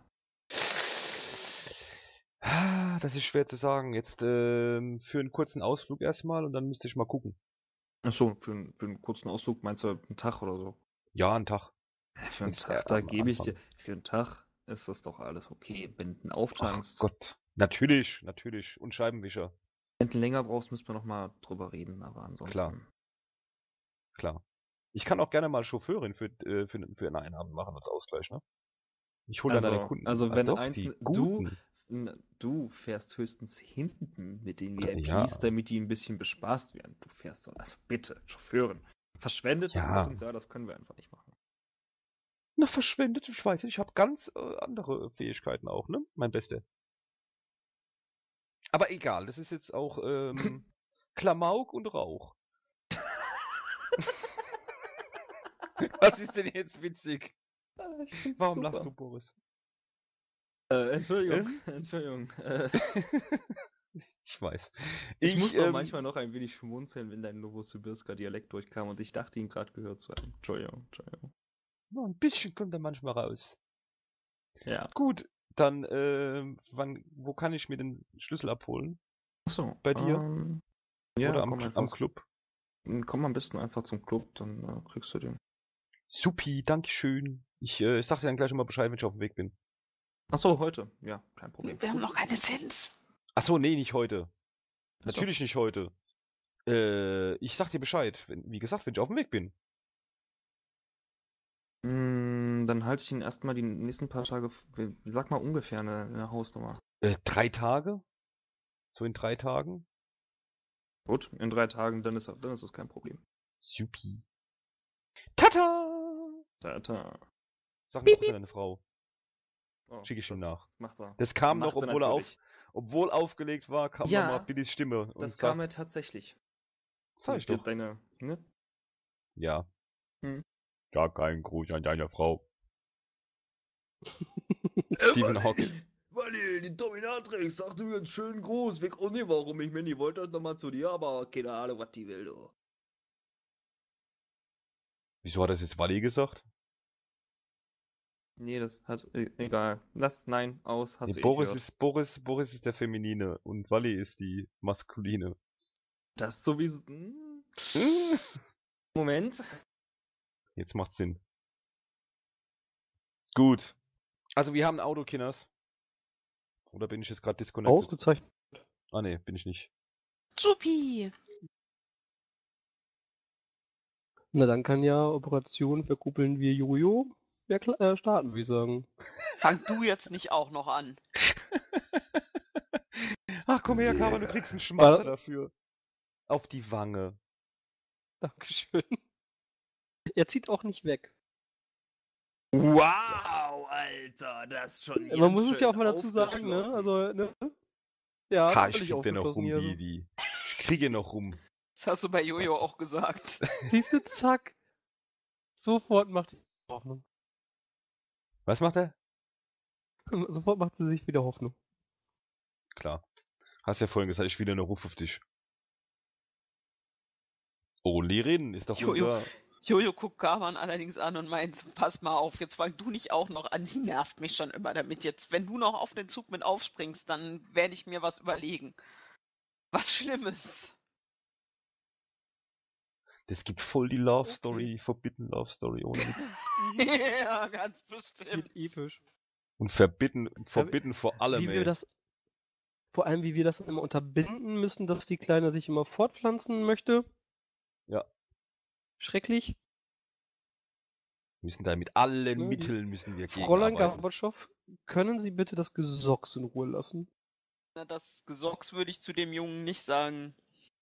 Ah, das ist schwer zu sagen. Jetzt ähm, für einen kurzen Ausflug erstmal und dann müsste ich mal gucken. Achso, für, einen- für einen kurzen Ausflug meinst du einen Tag oder so? Ja, einen Tag. Ja, für einen Ist, Tag, äh, da am gebe ich Anfang. dir. Für einen Tag ist das doch alles okay. Wenn du einen Ach auftankst, Gott. Natürlich, natürlich. Und Scheibenwischer. wenn du länger brauchst, müssen wir nochmal drüber reden, aber ansonsten. Klar. Klar. Ich kann auch gerne mal Chauffeurin für, äh, für, für einen Abend machen als Ausgleich, ne? Ich hole dann deine Also, Kunden. also Ah, wenn doch, einzelne, die du, guten. n- du fährst höchstens hinten mit den Oder- V I Ps, ja. damit die ein bisschen bespaßt werden. Du fährst so, also bitte, Chauffeurin. Verschwendetes Ja. Potenzial, das können wir einfach nicht machen. Na, verschwendet, ich weiß nicht, ich habe ganz äh, andere Fähigkeiten auch, ne? Mein Beste. Aber egal, das ist jetzt auch ähm, Klamauk und Rauch. Was ist denn jetzt witzig? Warum lachst du, Boris? Äh, Entschuldigung, Ähm? Entschuldigung. Äh, Ich weiß. ich, Ich, muss doch ähm, manchmal noch ein wenig schmunzeln, wenn dein Novosibirsker Dialekt durchkam und ich dachte, ihn gerade gehört zu haben. Entschuldigung, Entschuldigung. Ja, ein bisschen kommt er manchmal raus. Ja. Gut, dann, ähm, wann, wo kann ich mir den Schlüssel abholen? Achso. Bei dir? Ähm, ja, Oder am, komm Cl- einfach. am Club? Komm am besten einfach zum Club, dann äh, kriegst du den. Supi, Dankeschön. Ich, äh, ich sag dir dann gleich immer Bescheid, wenn ich auf dem Weg bin. Achso, heute. Ja, kein Problem. Wir haben noch keine Sins. Achso, nee, nicht heute. Ach so. Natürlich nicht heute. Äh, ich sag dir Bescheid, wenn, wie gesagt, wenn ich auf dem Weg bin. Mm, dann halte ich ihn erstmal die nächsten paar Tage, f- wie- sag mal ungefähr eine, eine Hausnummer. Äh, drei Tage? So in drei Tagen? Gut, in drei Tagen, dann ist, dann ist es kein Problem. Supi. Tata! Da, da. Sag mir trotzdem deine Frau. Oh, Schick ich ihm das nach. Macht er. Das kam noch, Macht er obwohl er auf, natürlich. obwohl aufgelegt war, kam Ja, nochmal Billys Stimme. Und Das sagt, kam er tatsächlich. sag ich Die- doch. Deine, ne? Ja. Hm. Gar kein Gruß an deine Frau. Äh, Stephen Hawking. Wally, die Dominatrix sagte mir einen schönen Gruß. Weg auch nicht, warum ich mir die wollte heute nochmal zu dir, aber keine Ahnung, was die will, du. Wieso hat das jetzt Wally gesagt? Nee, das hat. e- Egal. Lass, nein, aus. Hast Nee, du eh Boris gehört. ist Boris, Boris ist der Feminine und Wally ist die Maskuline. Das sowieso. Hm. Hm. Moment. Jetzt macht Sinn. Gut. Also wir haben ein Auto, Kinders. Oder bin ich jetzt gerade disconnected? Ausgezeichnet. Ah ne, bin ich nicht. Supi. Na, dann kann ja Operation Verkuppeln wir Jojo ja, kla- äh, starten, würde ich sagen. Fang du jetzt nicht auch noch an. Ach komm her, Karl, du kriegst einen Schmatzer Weil- dafür. Auf die Wange. Dankeschön. Er zieht auch nicht weg. Wow, Alter, das ist schon Man ganz muss es ja schön auch mal dazu sagen, ne? aufgeschlossen. Also, ne? Ja, Ha, ich völlig krieg den noch rum, aufgeschlossen hier. die, Also. die. Ich kriege noch rum. Das hast du bei Jojo auch gesagt. Siehst du, zack. Sofort macht sie Hoffnung. Was macht er? Sofort macht sie sich wieder Hoffnung. Klar. Hast ja vorhin gesagt, ich will einen Ruf auf dich. Only Rin ist doch Jojo. unser... Jojo guckt Garman allerdings an und meint, pass mal auf, jetzt fang du nicht auch noch an. Sie nervt mich schon immer damit. Jetzt, wenn du noch auf den Zug mit aufspringst, dann werde ich mir was überlegen. Was Schlimmes. Das gibt voll die Love Story, die Forbidden Love Story ohne Witz. Ja, ganz bestimmt. Wird episch. Und verbitten, forbidden vor allem, Wie ey. wir das, vor allem, wie wir das immer unterbinden müssen, dass die Kleine sich immer fortpflanzen möchte. Ja. Schrecklich. Wir müssen da mit allen Ne, die- Mitteln müssen wir Fräulein gegenarbeiten. Gorbatschow, können Sie bitte das Gesocks in Ruhe lassen? Na, das Gesocks würde ich zu dem Jungen nicht sagen.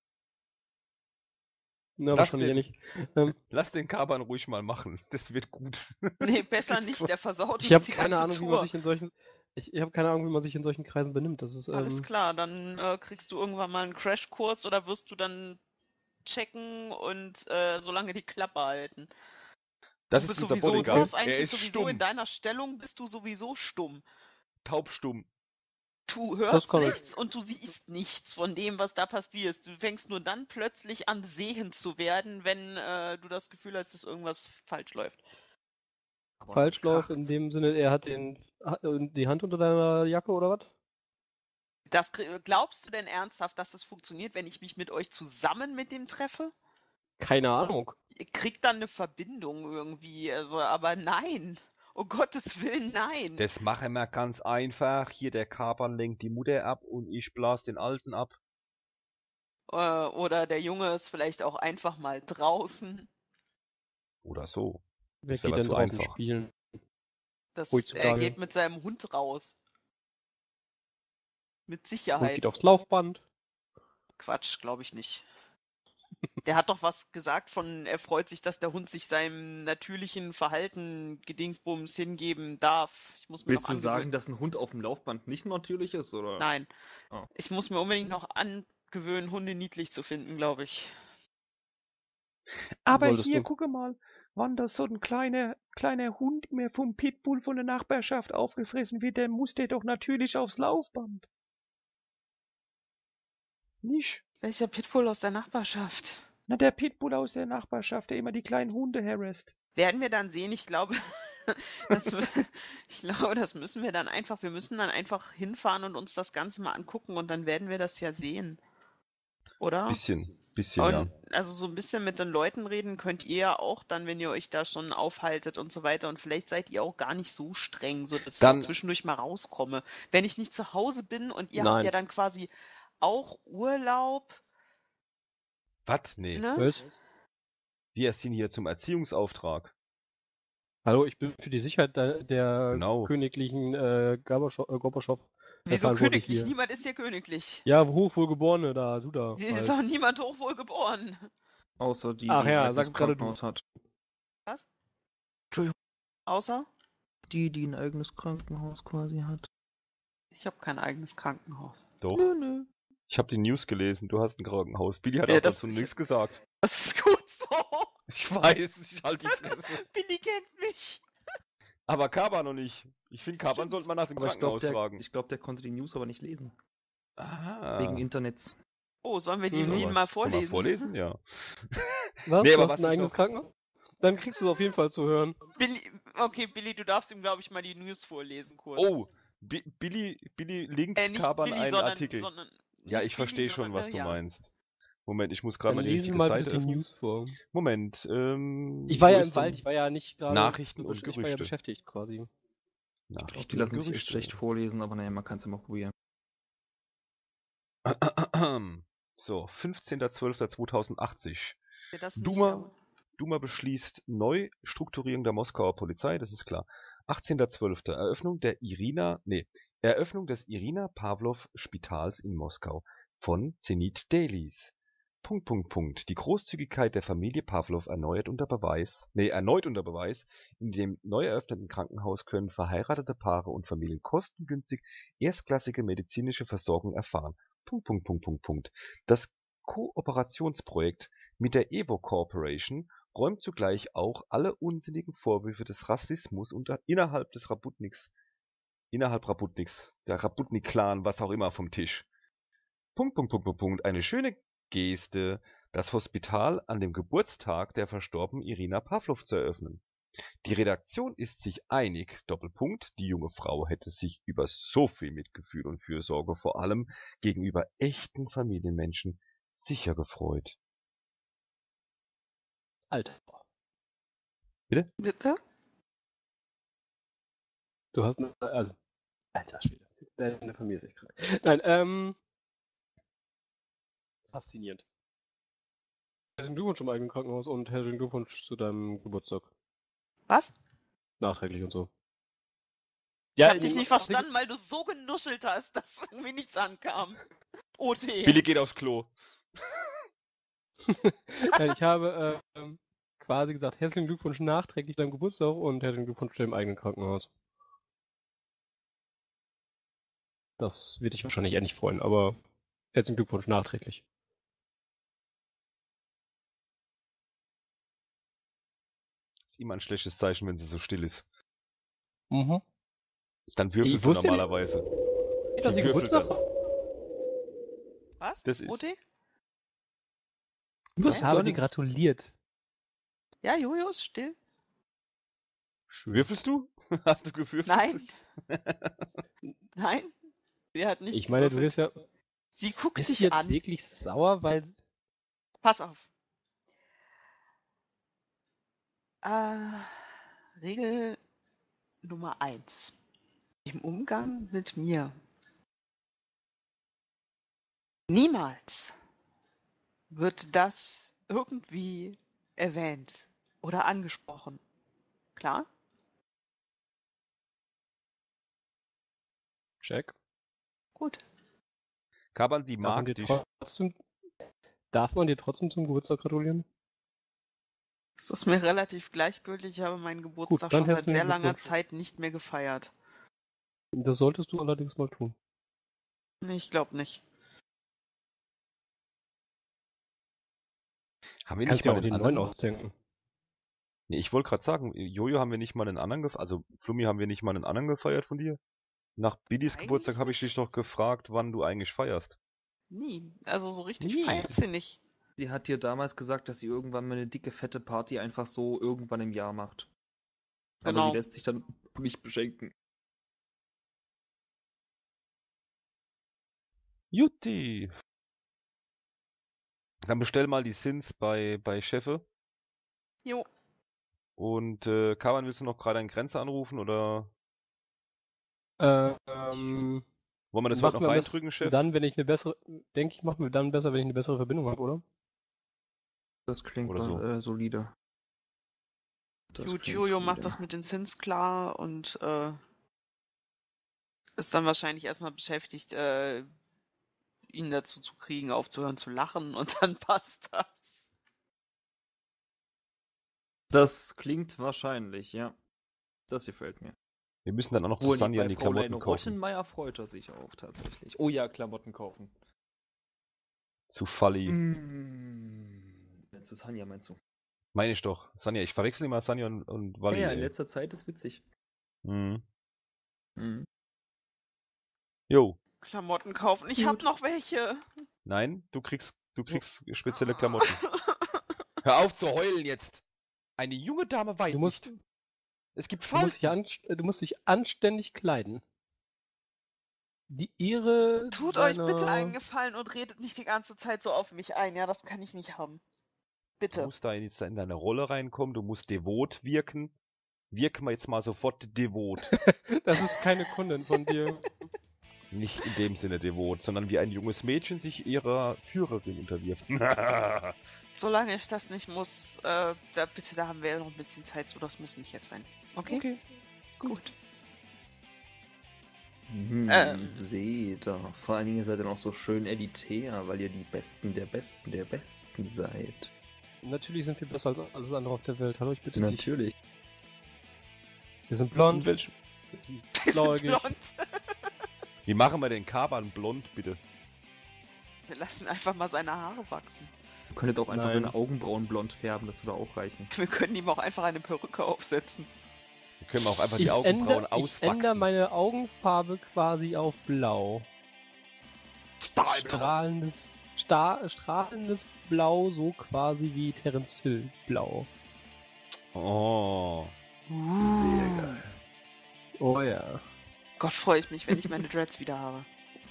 Na, Lass wahrscheinlich ja den- nicht. Ähm, Lass den Kaban ruhig mal machen. Das wird gut. Nee, besser nicht, der versaut uns ich habe die keine ganze Ahnung, wie man Tour. sich in solchen, ich, ich habe keine Ahnung, wie man sich in solchen Kreisen benimmt. Das ist, Alles ähm, klar, dann äh, kriegst du irgendwann mal einen Crashkurs oder wirst du dann checken und äh, so lange die Klappe halten. Das du ist bist unser sowieso, du Bodyguard. hast Er eigentlich ist sowieso stumm. in deiner Stellung bist du sowieso stumm. Taubstumm. Du Das hörst kann ich. nichts und du siehst nichts von dem, was da passiert. Du fängst nur dann plötzlich an, sehend zu werden, wenn äh, du das Gefühl hast, dass irgendwas falsch läuft. Aber falsch läuft in kracht's. dem Sinne, er hat den, ha- die Hand unter deiner Jacke oder was? Das, krie- glaubst du denn ernsthaft, dass es funktioniert, wenn ich mich mit euch zusammen mit dem treffe? Keine Ahnung. Ihr kriegt dann eine Verbindung irgendwie, also, aber nein. Um Gottes Willen, nein. Das machen wir ganz einfach. Hier der Kaban lenkt die Mutter ab und ich blas den Alten ab. Äh, oder der Junge ist vielleicht auch einfach mal draußen. Oder so. Wer Das wär geht aber denn zu draußen einfach. spielen? Das, Heutzutage. er geht mit seinem Hund raus. Mit Und Sicherheit. geht aufs Laufband. Quatsch, glaube ich nicht. Der hat doch was gesagt von, er freut sich, dass der Hund sich seinem natürlichen Verhalten Gedingsbums hingeben darf. Ich muss mir Willst noch du sagen, angewöhnen. dass ein Hund auf dem Laufband nicht natürlich ist, oder? Nein. Oh. Ich muss mir unbedingt noch angewöhnen, Hunde niedlich zu finden, glaube ich. Aber Solltest hier, du. gucke mal, wann da so ein kleiner, kleiner Hund mir vom Pitbull von der Nachbarschaft aufgefressen wird, der muss der doch natürlich aufs Laufband. Nicht? Welcher Pitbull aus der Nachbarschaft? Na, der Pitbull aus der Nachbarschaft, der immer die kleinen Hunde harasst. Werden wir dann sehen. Ich glaube, das, ich glaube, das müssen wir dann einfach, wir müssen dann einfach hinfahren und uns das Ganze mal angucken und dann werden wir das ja sehen. oder? Bisschen, bisschen, Und ja. also so ein bisschen mit den Leuten reden könnt ihr ja auch dann, wenn ihr euch da schon aufhaltet und so weiter. Und vielleicht seid ihr auch gar nicht so streng, so dass ich auch Dann, zwischendurch mal rauskomme. Wenn ich nicht zu Hause bin und ihr habt Nein. ja dann quasi auch Urlaub, was? Nee. ne? Was? Wir sind hier zum Erziehungsauftrag. Hallo, ich bin für die Sicherheit der, der Genau. königlichen äh, Gorbatschow, äh, Gorbatschow äh, Wieso verantwortlich königlich? hier. Niemand ist hier königlich. Ja, Hochwohlgeborene da, du da. Hier ist halt. auch niemand hochwohl geboren. Außer die, Ach die ja, ein eigenes sag gerade du. Krankenhaus hat. Was? Entschuldigung. Außer? Die, die ein eigenes Krankenhaus quasi hat. Ich habe kein eigenes Krankenhaus. Doch. Nö, nö. Ich habe die News gelesen. Du hast ein Krankenhaus. Billy hat Ja, auch das- dazu ich- nichts gesagt. Das ist gut so. Ich weiß, ich halte die Fresse. Billy kennt mich. Aber Kaban noch nicht. Ich finde, Kaban Stimmt. sollte man nach dem Aber ich glaube, Krankenhaus der, fragen. ich glaub, der konnte die News aber nicht lesen. Ah. Wegen Internets. Oh, sollen wir die Mhm. Ihnen Aber- mal Soll vorlesen? man vorlesen? Ja. Was? Nee, du aber hast was ein ich eigenes noch- Krankenhaus? Dann kriegst du es auf jeden Fall zu hören. Billy, okay, Billy, du darfst ihm, glaube ich, mal die News vorlesen kurz. Oh, Bi- Billy, Billy linkt äh, nicht Kaban Billy, einen sondern, Artikel. sondern Ja, nicht ich verstehe Billy, schon, sondern, was ne, du ja. meinst. Moment, ich muss gerade Dann mal die lese richtige mal Seite bitte die öffnen. News vor. Moment, ähm... Ich war wo ja ist im denn Wald, ich war ja nicht gerade. Nachrichten und Ich war ja Gerüchte. beschäftigt quasi. Ich glaube, Nachrichten die lassen und sich echt Gerüchte. schlecht vorlesen, aber naja, man kann es ja mal probieren. So, fünfzehnter zwölfter zweitausendachtzig. Ja, das nicht, Duma, aber- Duma beschließt Neustrukturierung der Moskauer Polizei, das ist klar. achtzehnter zwölfter Eröffnung der Irina, nee, Eröffnung des Irina Pawlow Spitals in Moskau von Zenit Dailies. Punkt, Punkt, Punkt. Die Großzügigkeit der Familie Pawlow erneuert unter Beweis, nee, erneut unter Beweis. In dem neu eröffneten Krankenhaus können verheiratete Paare und Familien kostengünstig erstklassige medizinische Versorgung erfahren. Punkt, Punkt, Punkt, Punkt, Punkt. Das Kooperationsprojekt mit der Evo Corporation räumt zugleich auch alle unsinnigen Vorwürfe des Rassismus unter, innerhalb des Rabotniks, innerhalb Rabotniks, der Rabotnik-Clan, was auch immer, vom Tisch. Punkt, Punkt, Punkt, Punkt, Punkt. Eine schöne Geste, das Hospital an dem Geburtstag der verstorbenen Irina Pawlow zu eröffnen. Die Redaktion ist sich einig, Doppelpunkt, die junge Frau hätte sich über so viel Mitgefühl und Fürsorge vor allem gegenüber echten Familienmenschen sicher gefreut. Alter. Bitte? Du hast eine. Also. Alter Schwede. Deine Familie ist echt krank. Nein, ähm. Faszinierend. Herzlichen Glückwunsch zum eigenen Krankenhaus und herzlichen Glückwunsch zu deinem Geburtstag. Was? Nachträglich und so. Ich hab dich nicht verstanden, weil du so genuschelt hast, dass irgendwie nichts ankam. O T. Billy geht aufs Klo. Nein, ich habe äh, ähm, quasi gesagt, herzlichen Glückwunsch nachträglich deinem Geburtstag und herzlichen Glückwunsch zu deinem eigenen Krankenhaus. Das wird dich wahrscheinlich eher nicht freuen, aber herzlichen Glückwunsch nachträglich. Ist immer ein schlechtes Zeichen, wenn sie so still ist. Mhm. Dann würfelt Ich sie wusste normalerweise. Nicht, dass Sie sie würfelt Geburtstag dann. hat. Was? Das ist- O T? Ich Was? habe Gar dir nichts. gratuliert. Ja, Jojo ist still. Würfelst du? Hast du gewürfelt? Nein. Nein. Sie hat nicht Ich meine, du gewürfelt. wirst ja. Sie guckt Bist du dich jetzt an. wirklich sauer, weil. Pass auf. Äh, Regel Nummer eins. Im Umgang mit mir. Niemals wird das irgendwie erwähnt oder angesprochen. Klar? Check. Gut. Kaban, die Darf man, mag dir dich. trotzdem, darf man dir trotzdem zum Geburtstag gratulieren? Es ist mir relativ gleichgültig. Ich habe meinen Geburtstag dann schon seit herzlichen sehr langer Glückwunsch. Zeit nicht mehr gefeiert. Das solltest du allerdings mal tun. Nee, ich glaube nicht. Haben wir Kannst nicht ja mal auch einen den neuen anderen? ausdenken. Nee, ich wollte gerade sagen, Jojo haben wir nicht mal einen anderen gefeiert. Also, Flummi, haben wir nicht mal einen anderen gefeiert von dir? Nach Billys Eigentlich Geburtstag habe ich nicht. dich doch gefragt, wann du eigentlich feierst. Nie. Also so richtig Nie. feiert sie nicht. Sie hat dir damals gesagt, dass sie irgendwann mal eine dicke, fette Party einfach so irgendwann im Jahr macht. Aber Genau. sie lässt sich dann mich beschenken. Jutti. Dann bestell mal die Sins bei, bei Chefe. Jo. Und äh, Kavan, willst du noch gerade einen Grenzer anrufen oder Ähm, wollen wir das heute machen noch wir das reindrücken, Chef? dann, wenn ich eine bessere, denke ich, machen wir dann besser, wenn ich eine bessere Verbindung habe, oder? Das klingt Oder so. äh, solide. Das Gut, klingt Jojo solide. macht das mit den Sins klar und äh, ist dann wahrscheinlich erstmal beschäftigt, äh, ihn dazu zu kriegen, aufzuhören zu lachen und dann passt das. Das klingt wahrscheinlich, ja. Das gefällt mir. Wir müssen dann auch noch zu Obwohl, nee, Sanjan bei die Fräulein Klamotten kaufen. Rottenmeier freut er sich auch tatsächlich. Oh ja, Klamotten kaufen. Zu Falli. Mm. Zu Sanja meinst du? Meine ich doch. Sanja, ich verwechsel immer Sanja und, und Ja, Wally. ja, in ey. letzter Zeit ist witzig. Mhm. Mhm. Jo. Klamotten kaufen. Ich hab Gut. noch welche. Nein, du kriegst, du kriegst spezielle Klamotten. Hör auf zu heulen jetzt! Eine junge Dame weint Du musst, nicht. Es gibt du, musst dich Falten. anst du musst dich anständig kleiden. Die Ehre Tut deiner... euch bitte einen Gefallen und redet nicht die ganze Zeit so auf mich ein. Ja, das kann ich nicht haben. Du Bitte. musst da jetzt in deine Rolle reinkommen, du musst devot wirken. Wirk mal jetzt mal sofort devot. Das ist keine Kundin von dir. Nicht in dem Sinne devot, sondern wie ein junges Mädchen sich ihrer Führerin unterwirft. Solange ich das nicht muss, äh, da, bitte, da haben wir ja noch ein bisschen Zeit zu. Das muss nicht jetzt sein. Okay? Okay. Gut. Hm, Ähm. Seht doch. Vor allen Dingen seid ihr noch so schön elitär, weil ihr die Besten der Besten der Besten seid. Natürlich sind wir besser als alles andere auf der Welt. Hallo, ich bitte dich. Natürlich. Wir sind blond, Welch- wir sind Die sind blauäugig. blond. Wie machen wir den Kaban blond, bitte? Wir lassen einfach mal seine Haare wachsen. Ihr könntet auch einfach Nein. deine Augenbrauen blond färben, das würde auch reichen. Wir können ihm auch einfach eine Perücke aufsetzen. Wir können auch einfach die Ich Augenbrauen ändere, ich auswachsen. ändere meine Augenfarbe quasi auf blau. Strahlendes, sta strahlendes Blau, so quasi wie Terence Hill Blau. Oh. Sehr geil. Oh ja. Gott, freue ich mich, wenn ich meine Dreads wieder habe.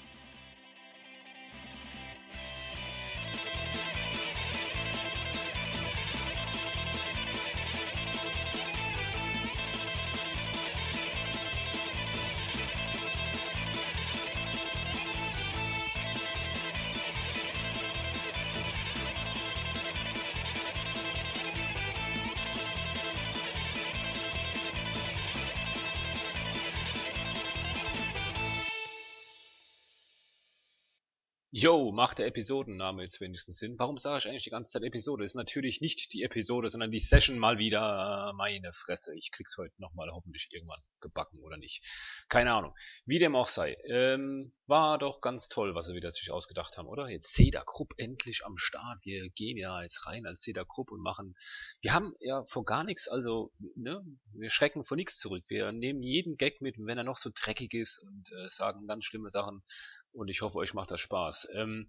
Yo, macht der Episodenname jetzt wenigstens Sinn? Warum sage ich eigentlich die ganze Zeit Episode? Ist natürlich nicht die Episode, sondern die Session mal wieder. Meine Fresse, ich krieg's heute nochmal hoffentlich irgendwann gebacken oder nicht. Keine Ahnung. Wie dem auch sei. Ähm, war doch ganz toll, was sie wieder sich ausgedacht haben, oder? Jetzt Cedar Krupp endlich am Start. Wir gehen ja jetzt rein als Cedar Krupp und machen... Wir haben ja vor gar nichts, also, ne? Wir schrecken vor nichts zurück. Wir nehmen jeden Gag mit, wenn er noch so dreckig ist und äh, sagen ganz schlimme Sachen. Und ich hoffe, euch macht das Spaß. Ähm,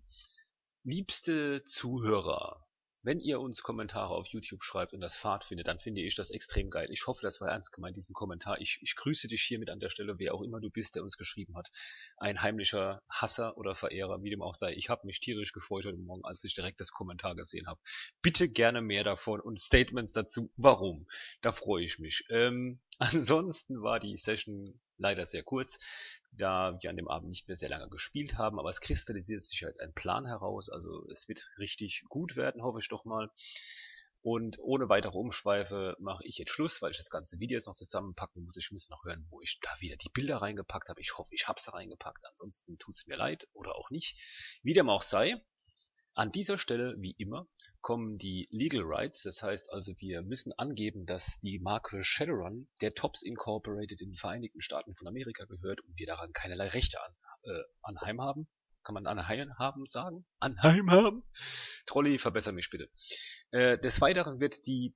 liebste Zuhörer, wenn ihr uns Kommentare auf YouTube schreibt und das Fahrt findet, dann finde ich das extrem geil. Ich hoffe, das war ernst gemeint, diesen Kommentar. Ich, ich grüße dich hiermit an der Stelle, wer auch immer du bist, der uns geschrieben hat. Ein heimlicher Hasser oder Verehrer, wie dem auch sei. Ich habe mich tierisch gefreut heute Morgen, als ich direkt das Kommentar gesehen habe. Bitte gerne mehr davon und Statements dazu, warum. Da freue ich mich. Ähm, ansonsten war die Session leider sehr kurz, da wir an dem Abend nicht mehr sehr lange gespielt haben, aber es kristallisiert sich als ein Plan heraus, also es wird richtig gut werden, hoffe ich doch mal. Und ohne weitere Umschweife mache ich jetzt Schluss, weil ich das ganze Video jetzt noch zusammenpacken muss. Ich muss noch hören, wo ich da wieder die Bilder reingepackt habe. Ich hoffe, ich habe sie reingepackt, ansonsten tut's mir leid oder auch nicht. Wie dem auch sei. An dieser Stelle, wie immer, kommen die Legal Rights, das heißt also, wir müssen angeben, dass die Marke Shadowrun der Tops Incorporated in den Vereinigten Staaten von Amerika gehört und wir daran keinerlei Rechte an, äh, anheim haben. Kann man anheim haben sagen? Anheim haben? Trolli, verbessere mich bitte. Äh, des Weiteren wird die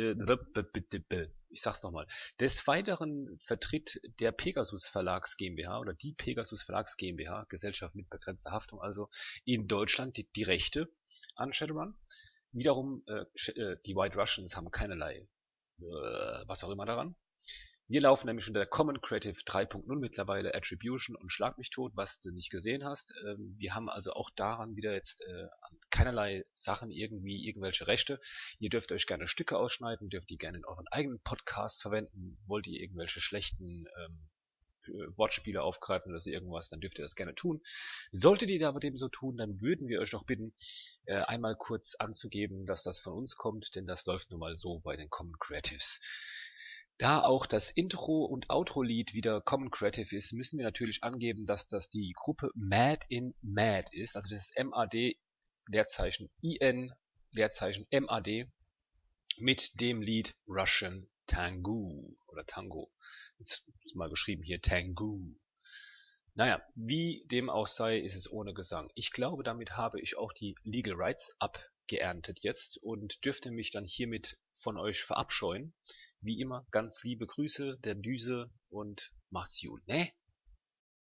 ich sag's nochmal. Des Weiteren vertritt der Pegasus Verlags GmbH oder die Pegasus Verlags GmbH, Gesellschaft mit begrenzter Haftung, also in Deutschland die, die Rechte an Shadowrun. Wiederum, äh, die White Russians haben keinerlei, äh, was auch immer daran. Wir laufen nämlich unter Common Creative drei Punkt null mittlerweile, Attribution und Schlag mich tot, was du nicht gesehen hast. Ähm, wir haben also auch daran wieder jetzt äh, an keinerlei Sachen irgendwie, irgendwelche Rechte. Ihr dürft euch gerne Stücke ausschneiden, dürft die gerne in euren eigenen Podcast verwenden. Wollt ihr irgendwelche schlechten ähm, Wortspiele aufgreifen oder so irgendwas, dann dürft ihr das gerne tun. Solltet ihr aber dem so tun, dann würden wir euch doch bitten, äh, einmal kurz anzugeben, dass das von uns kommt, denn das läuft nun mal so bei den Common Creatives. Da auch das Intro- und Outro-Lied wieder Common Creative ist, müssen wir natürlich angeben, dass das die Gruppe Mad in Mad ist. Also das ist M A D, Leerzeichen I N, Leerzeichen M A D, mit dem Lied Russian Tango oder Tango. Jetzt ist mal geschrieben hier Tango. Naja, wie dem auch sei, ist es ohne Gesang. Ich glaube, damit habe ich auch die Legal Rights abgeerntet jetzt und dürfte mich dann hiermit von euch verabscheuen. Wie immer, ganz liebe Grüße, der Düse und macht's gut, ne?